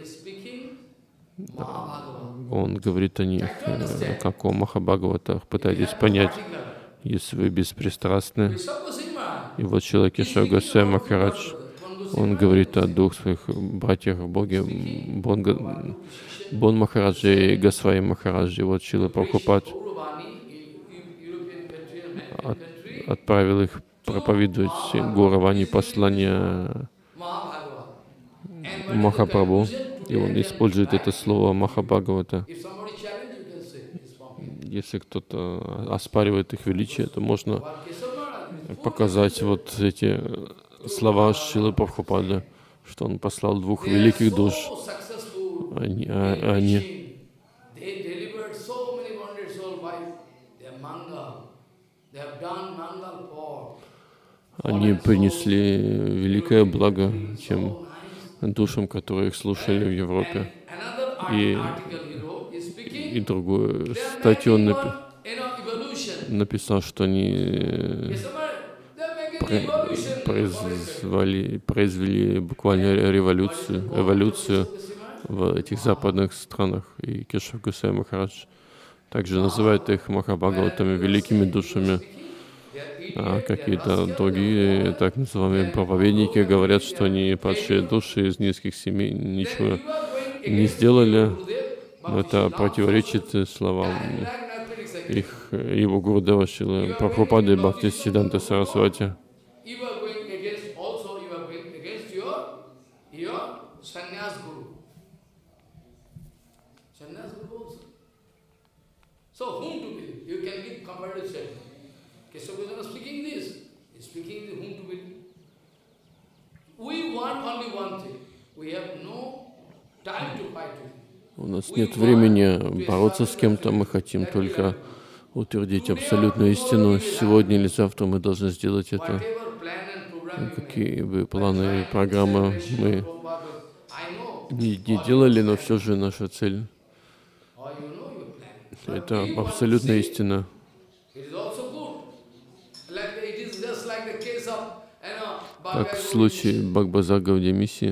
Он говорит о них, как о Махабхагаватах. Пытайтесь понять, если вы беспристрастны. И вот Шрила Кешав Госвами Махарадж Он говорит о двух своих братьях в Боге, Бон Махараджи и Госвами Махараджи. Вот Шрила Прабхупад отправил их проповедовать Гауравани послание Махапрабху, и он использует это слово Махабхагавата. Если кто-то оспаривает их величие, то можно показать вот эти слова Шрилы Прабхупады, что он послал двух великих душ. Они принесли великое благо тем душам, которые их слушали в Европе. И другую статью он написал, что они произвели буквально эволюцию в этих западных странах. И Кешав Госвами Махарадж также называет их Махабхагаватами, великими душами. А какие-то другие, так называемые проповедники, говорят, что они падшие души из низких семей, ничего не сделали. Но это противоречит словам его Гурудева Шрилы Прабхупады и Бхактисиддханта Сарасвати. У нас нет времени бороться с кем-то, мы хотим только утвердить абсолютную истину. Сегодня или завтра мы должны сделать это. Какие бы планы и программы мы не делали, но все же наша цель — это абсолютная истина. Как в случае Бхагбазар Гаудия Миссии.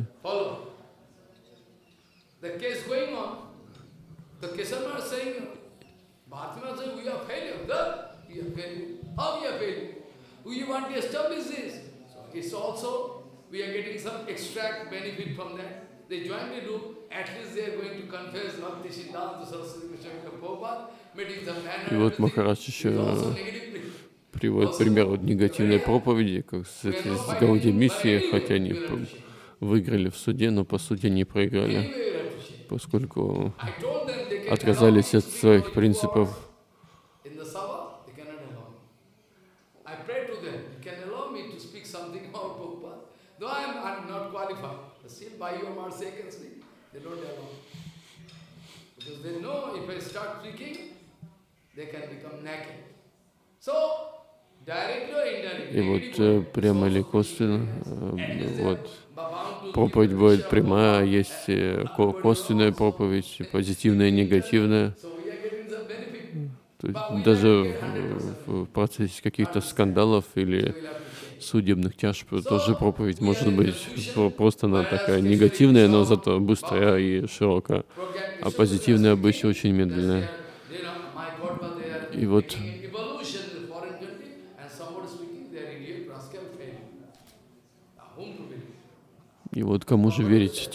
И вот Махарадж еще приводит пример вот негативной проповеди, как с Гаудия Миссии, хотя они выиграли в суде, но по суде не проиграли, поскольку отказались от своих принципов. И вот прямо или косвенно, вот проповедь будет прямая, есть косвенная проповедь, позитивная и негативная. Даже в процессе каких-то скандалов или судебных тяжб тоже проповедь может быть просто она такая негативная, но зато быстрая и широкая, а позитивная обычно очень медленная. И вот кому же верить?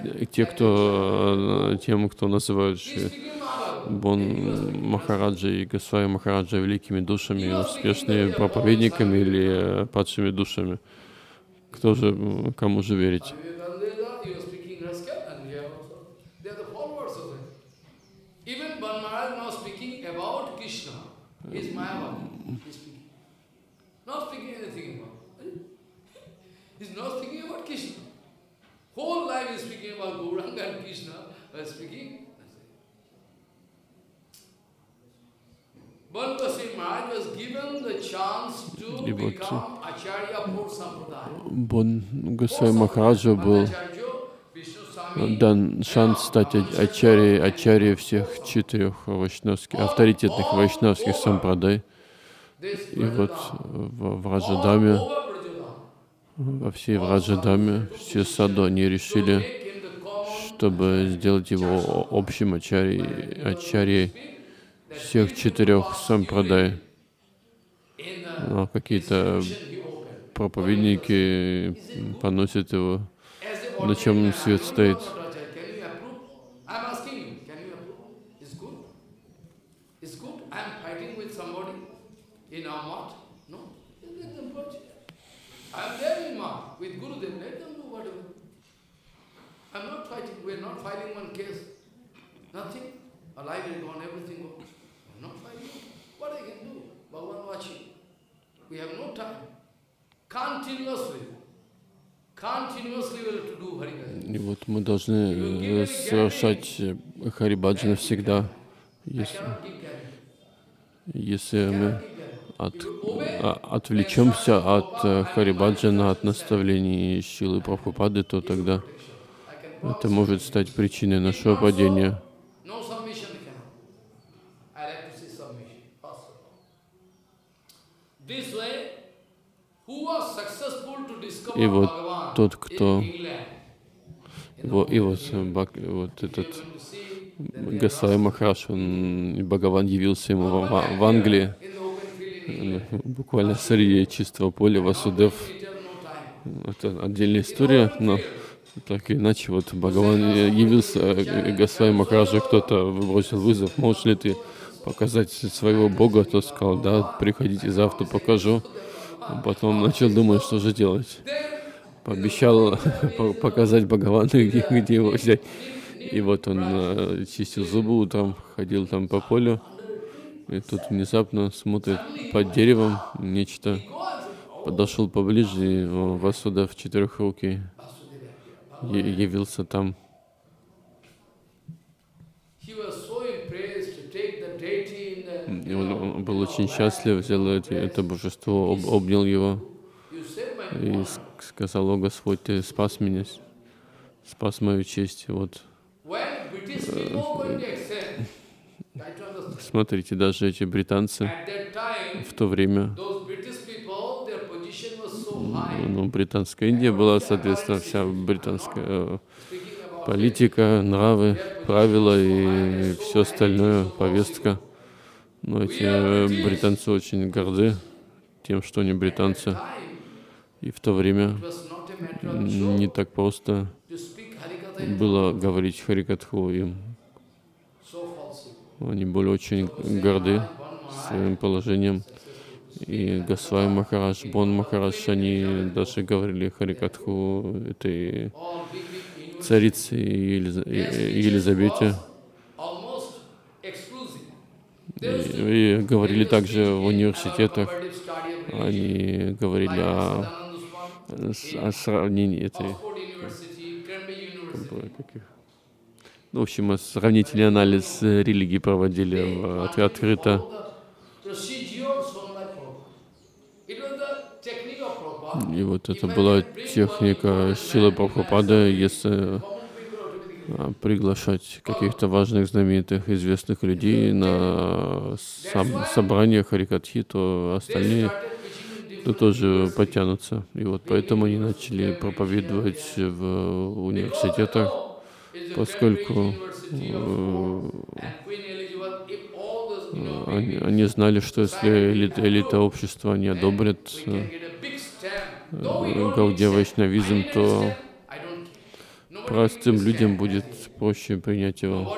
Тем, кто называют Бон Махараджа и Госвами Махараджа великими душами, успешными проповедниками или падшими душами. Кому же верить? И вот Бон Госвами Махараджа был дан шанс стать ачарьей всех 4 авторитетных вайшнавских сампрадай. И вот в Враджадаме, во всей Враджадаме, все саду они решили, чтобы сделать его общим ачарьей всех 4 сампрадай. Но какие-то проповедники поносят его, на чем свет стоит. И вот мы должны совершать Харибаджана всегда. Если мы отвлечемся от Харибаджана, от наставлений Шрилы Прабхупады, то тогда это может стать причиной нашего падения. И вот тот, кто... вот этот Госвами Махарадж, Бхагаван явился ему в Англии, буквально среди чистого поля, Васудев. Это отдельная история, но так или иначе, вот Бхагаван явился Госвами Махараджу, кто-то бросил вызов: можешь ли ты показать своего Бога? Тот сказал: да, приходите завтра, покажу. А потом начал думать, что же делать. Пообещал показать Бхагавана, где его взять. И вот он чистил зубы утром, ходил там по полю, и тут внезапно смотрит под деревом нечто. Подошел поближе, и Васудев четырехрукий явился там. И он был очень счастлив, взял это божество, обнял его и сказал: о Господь, ты спас меня, спас мою честь. Вот. Смотрите, даже эти британцы в то время, британская Индия была, соответственно, вся британская политика, нравы, правила и все остальное, повестка. Но эти британцы очень горды тем, что они британцы. И в то время не так просто было говорить Харикатху им. Они были очень горды своим положением. И Госвами Махарадж, Бон Махарадж, они даже говорили Харикатху этой царице Елизавете. И говорили также в университетах, они говорили о сравнении этой, в общем, сравнительный анализ религии проводили открыто. И вот это была техника Шрилы Прабхупады, если приглашать каких-то важных, знаменитых, известных людей на собрания Харикатхи, то остальные тоже потянутся. И вот поэтому они начали проповедовать в университетах, поскольку они знали, что если элита общества не одобрит Гаудия Вайшнавизм, то простым людям будет проще принять его.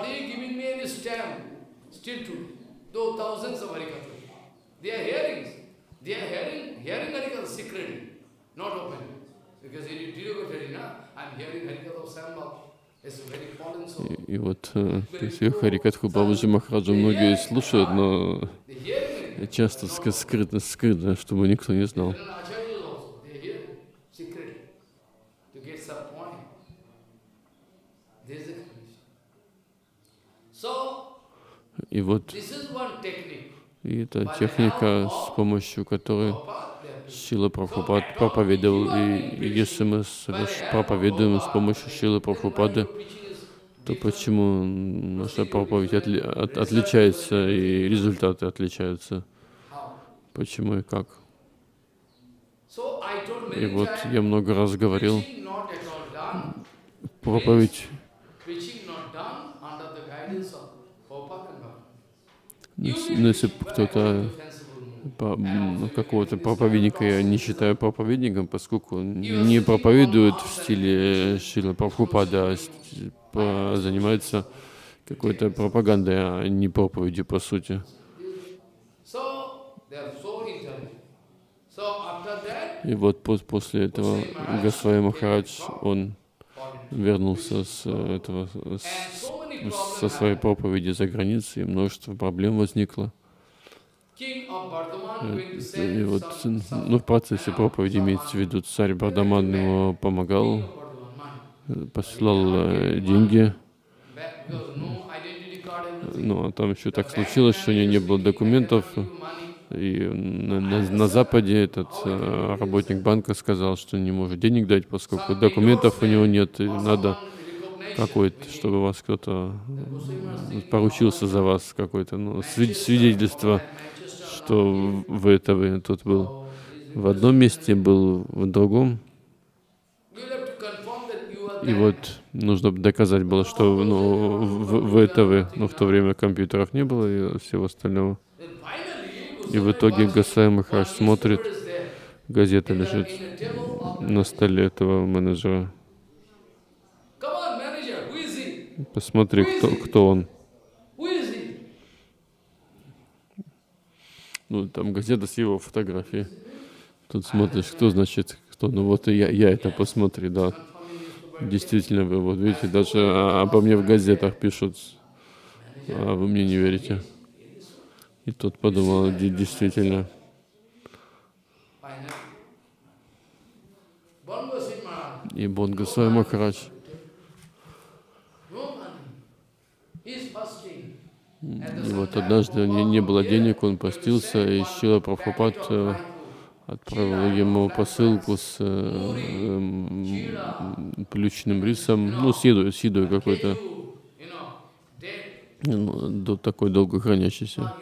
И вот Харикатху Бабаджи Махараджа многие слушают, но часто скрытно, чтобы никто не знал. И вот это техника, с помощью которой Шрила Прабхупада проповедовал. И если мы проповедуем с помощью Шрилы Прабхупады, то почему наша проповедь отличается и результаты отличаются? Почему и как? И вот я много раз говорил, проповедь если кто-то какого-то проповедника я не считаю проповедником, поскольку он не проповедует в стиле Шрилы Прабхупады, а занимается какой-то пропагандой, а не проповедью по сути. И вот после этого Госвами Махарадж, он вернулся со своей проповеди за границей, и множество проблем возникло. И вот, в процессе проповеди имеется в виду, царь Бардаман ему помогал, посылал деньги. Ну, а там еще так случилось, что у него не было документов. И на Западе этот работник банка сказал, что не может денег дать, поскольку документов у него нет, и надо какой-то, чтобы вас кто-то поручился за вас, какое-то свидетельство, что вы тут был в одном месте, был в другом. И вот нужно доказать было, что вы. Но в то время компьютеров не было и всего остального. И в итоге Госвами Махарадж смотрит, газета лежит на столе этого менеджера. Посмотри, кто он. Ну, там газета с его фотографией. Тут смотришь, кто значит, кто. Ну вот и я это посмотри, да. Действительно, вы вот видите, даже обо мне в газетах пишут, а вы мне не верите. И тот подумал, действительно. И Бон Госвами Махарадж. И вот однажды не было денег, он постился, и Шрила Прабхупад отправил ему посылку с плющенным рисом, с едой какой-то, такой долго хранящийся.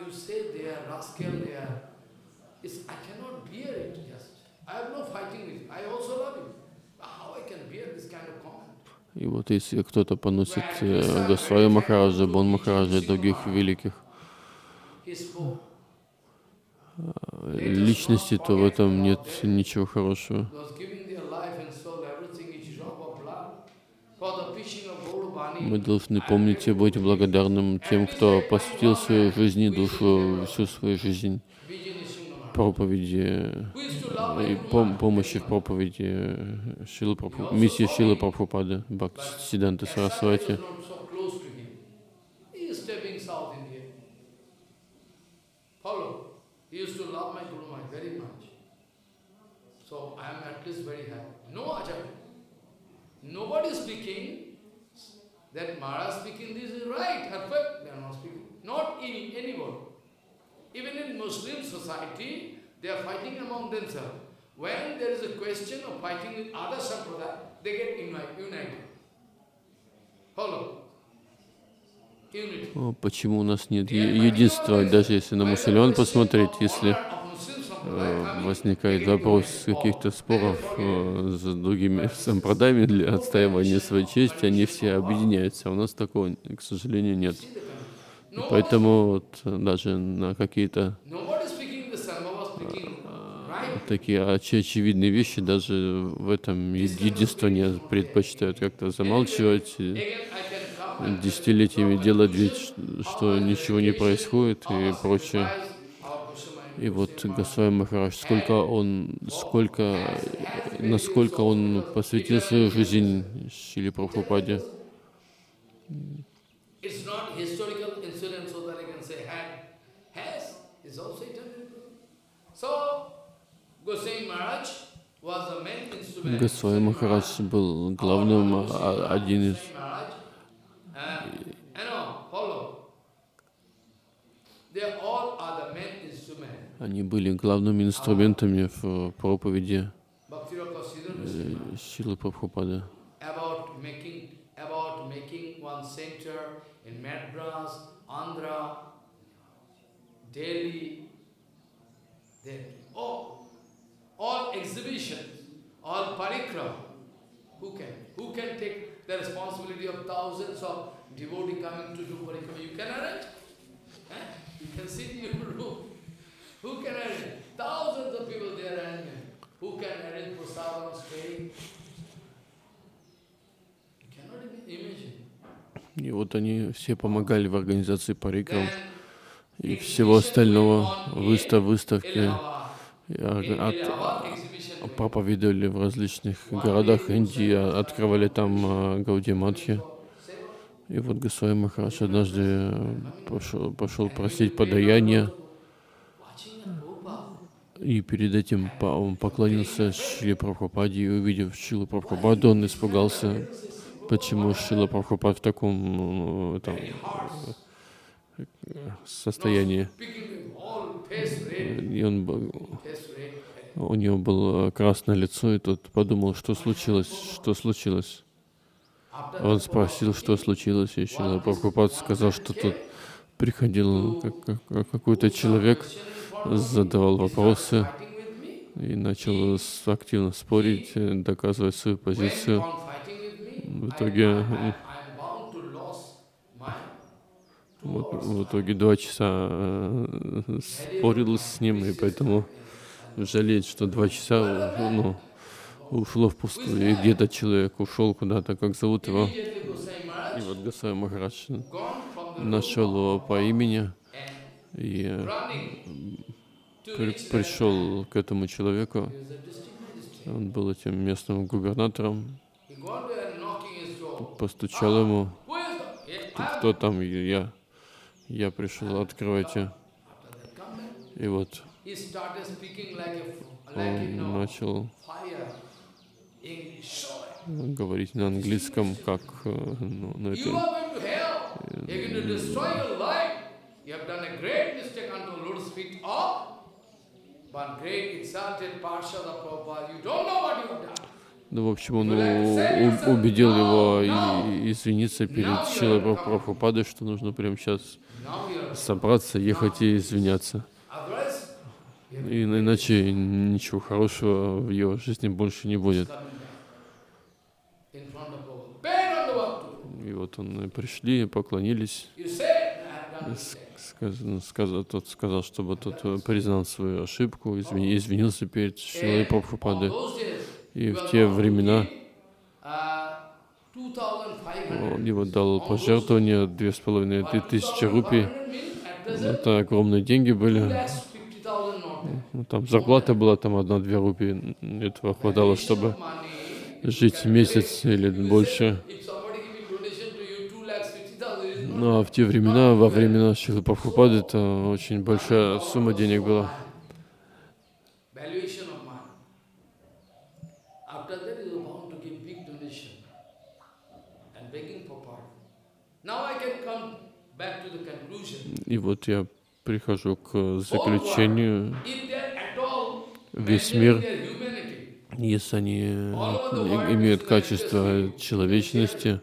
И вот если кто-то поносит Госвами Махараджа, Бон Махараджа и других великих личностей, то в этом нет ничего хорошего. Мы должны помнить и быть благодарным тем, кто посвятил свою жизнь и душу, всю свою жизнь проповеди и помощи в проповеди миссии Шрилы Прабхупады, Бхактисиддханты Сарасвати. That Maharaj speaking this is right, perfect, they are not speaking. Not anybody. Even in Muslim society, they are fighting among themselves. When there is a question of fighting with other sampradaya, they get united. Follow? Unity. Почему у нас нет единства? Даже если на мусульман посмотреть, если возникает вопрос каких-то споров с другими сампрадаями для отстаивания своей чести, они все объединяются. А у нас такого, к сожалению, нет. И поэтому вот даже на какие-то такие очевидные вещи даже в этом единство не предпочитают как-то замалчивать, десятилетиями делать вид, что ничего не происходит и прочее. И вот Госвами Махарадж, насколько он посвятил свою жизнь Шриле Прабхупаде. Госвами Махарадж был главным, один из. Они были главными инструментами в проповеди Шрилы Прабхупады. All exhibitions, all parikrama, who can take the responsibility of thousands of devotees coming to do parikrama? You can arrange. You can sit in your room. И вот они все помогали в организации парикрам и всего остального, выставки, проповедовали в различных городах Индии, открывали там Гаудия Матхи. И вот Госвами Махарадж однажды пошел просить подаяние, и перед этим он поклонился Шриле Прабхупаде, и увидев Шрилу Прабхупаду, он испугался, почему Шрила Прабхупад в таком состоянии. И у него было красное лицо, и тот подумал, что случилось. Он спросил, что случилось, и Шрила Прабхупад сказал, что тут приходил какой-то человек, задавал вопросы и начал активно спорить, доказывать свою позицию. В итоге 2 часа спорил с ним, и поэтому жалеет, что 2 часа ушло впустую, и где-то человек ушел куда-то, как зовут его. И вот Госвами Махарадж нашел его по имени и пришел к этому человеку. Он был этим местным губернатором. Постучал ему: кто там? Я пришел, откройте. И вот он начал говорить на английском, как в общем, он убедил его извиниться перед Шрилой Прабхупадой, что нужно прямо сейчас собраться, ехать и извиняться. И иначе ничего хорошего в его жизни больше не будет. И вот он пришли, поклонились. Тот сказал, чтобы тот признал свою ошибку, извинился перед Шрилой Прабхупадой. И в те времена он его дал пожертвование 2500 рупий. Это огромные деньги были. Там зарплата была там 1-2 рупии. Этого хватало, чтобы жить месяц или больше. Ну а в те времена, во времена Шрилы Прабхупады, это очень большая сумма денег была. И вот я прихожу к заключению. Весь мир, если они имеют качество человечности,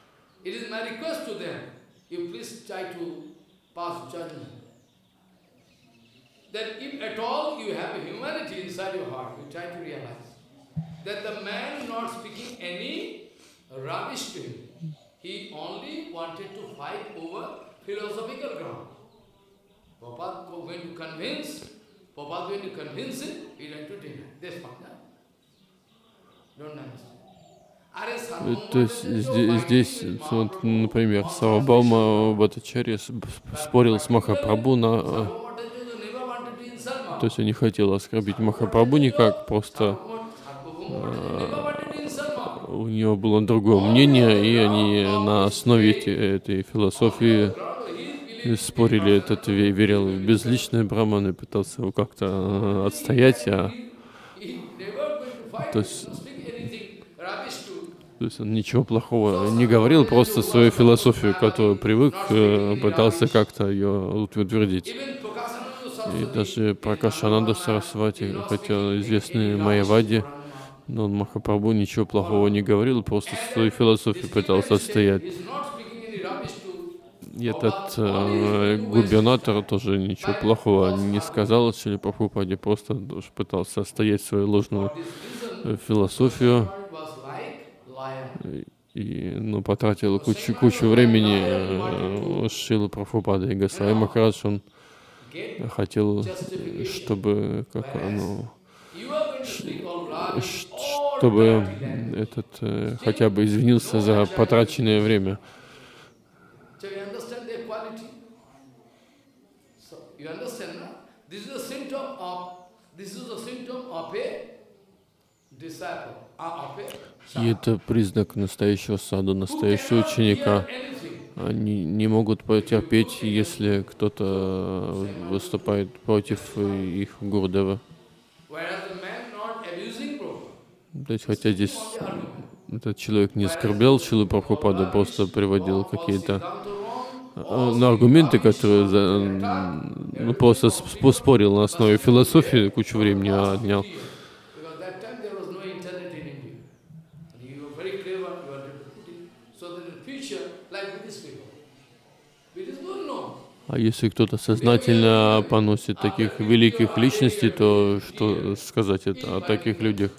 he only wanted to fight over philosophical ground. Prabhupada going to convince him, he went to dinner. This part, don't understand. То есть здесь, вот, например, Сарвабхаума Бхаттачарья спорил с Махапрабху то есть он не хотел оскорбить Махапрабху никак, просто у него было другое мнение, и они на основе этой философии спорили. Этот верил в безличное Брахман и пытался его как-то отстоять, то есть он ничего плохого не говорил, просто свою философию, которую привык, пытался как-то ее утвердить. И даже Пракашананда Сарасвати, хотя известный Майявади, но он Махапрабху ничего плохого не говорил, просто свою философию пытался отстоять. И этот губернатор тоже ничего плохого не сказал Шриле Прабхупаде, просто пытался отстоять свою ложную философию, но потратил кучу времени Шрилы Прабхупады. И Госвами Махарадж, он хотел, чтобы, чтобы этот хотя бы извинился за потраченное время. И это признак настоящего саду, настоящего ученика. Они не могут потерпеть, если кто-то выступает против их Гурудева. То есть, хотя здесь этот человек не оскорблял Шрилу Прабхупаду, просто приводил какие-то аргументы, которые просто спорил на основе философии, кучу времени отнял. А если кто-то сознательно поносит таких великих личностей, то что сказать это о таких людях?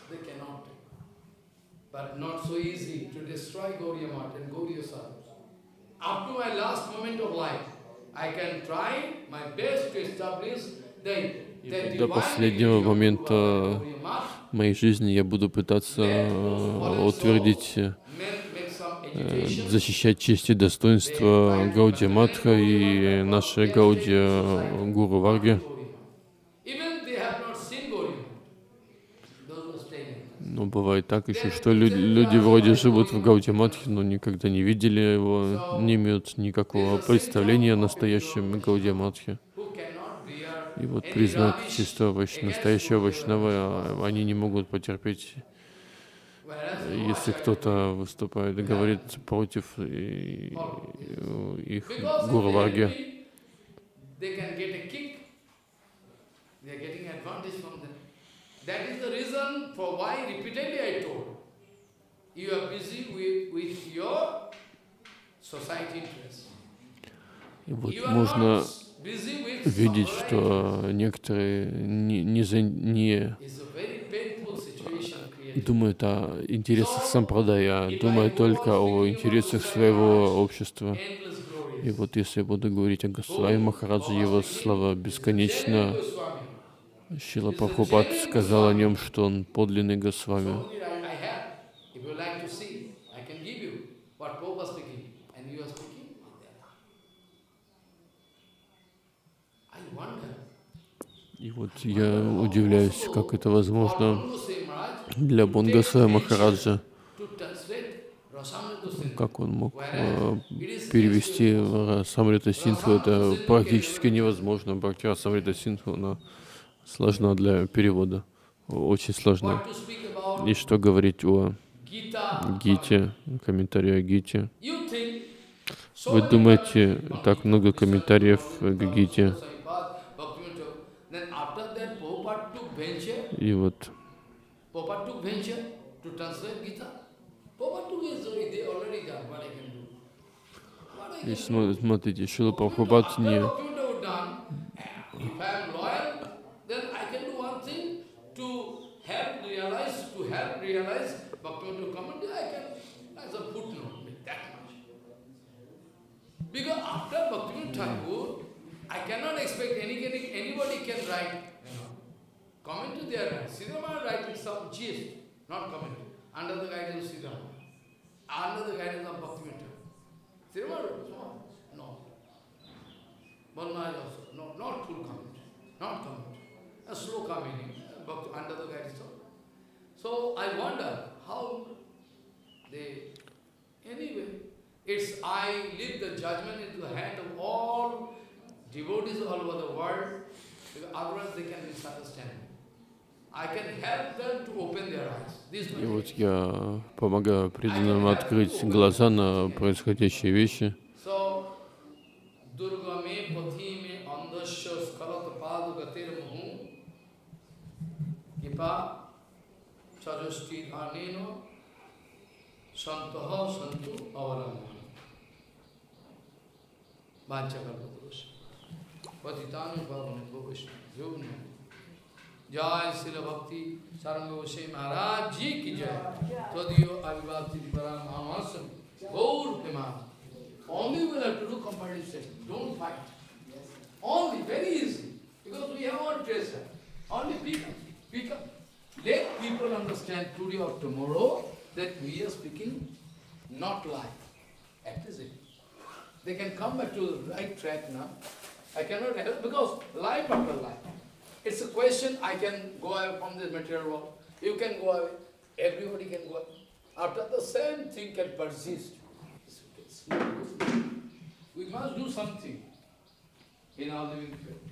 До последнего момента моей жизни я буду пытаться утвердить, защищать честь и достоинство Гаудия Матха и нашей Гаудия Гуру Варги. Но бывает так еще, что люди вроде живут в Гаудия Матхе, но никогда не видели его, не имеют никакого представления о настоящем Гаудия Матхе. И вот признак чистого настоящего вайшнава они не могут потерпеть, если кто-то выступает и говорит против их Гуру Варги. That is the reason for why repeatedly I told you are busy with your society interests. И вот можно видеть, что некоторые не думают о интересах сампрадая, а думают только о интересах своего общества. И вот если я буду говорить о Госвами Махараджи, его слова бесконечно. Шрила Прабхупад сказал о нем, что он подлинный Госвами. И вот я удивляюсь, как это возможно для Бонгасвами Махараджа. Как он мог перевести Расамрита Синдху? Это практически невозможно. Бхакти Расамрита Синдху, она сложна для перевода, очень сложна. И что говорить о Гите, комментарии о Гите? Вы думаете, так много комментариев к Гите? И вот и смотрите, Шрила Прабхупад не because after Bhaktivinoda Thakur, I cannot expect anybody can write comment to their writing. Siddhamaya writing some gist, not comment, under the guidance of Siddhamaya, under the guidance of Bhaktivinoda Thakur. Siddhamaya, no. Balmaya also, not full comment, not comment, a slow commenting, under the guidance of. So I wonder how they, anyway, it's I leave the judgment into the hand of all devotees all over the world, because otherwise they can misunderstand. I can help them to open their eyes. И вот я помогаю преданным открыть глаза на происходящие вещи. Jai Srila Bhakti Saranga Goswami Maharaj Ji ki jai. Tadiyo Avivati Param Mahamasam Gaur Pema. Only we have to do competition. Don't fight. Only very understand today or tomorrow that we are speaking not lie. That is it. They can come back to the right track now. I cannot help because life after life. It's a question, I can go away from this material world. You can go away. Everybody can go away. After the same thing can persist. It's not good. We must do something in our living field.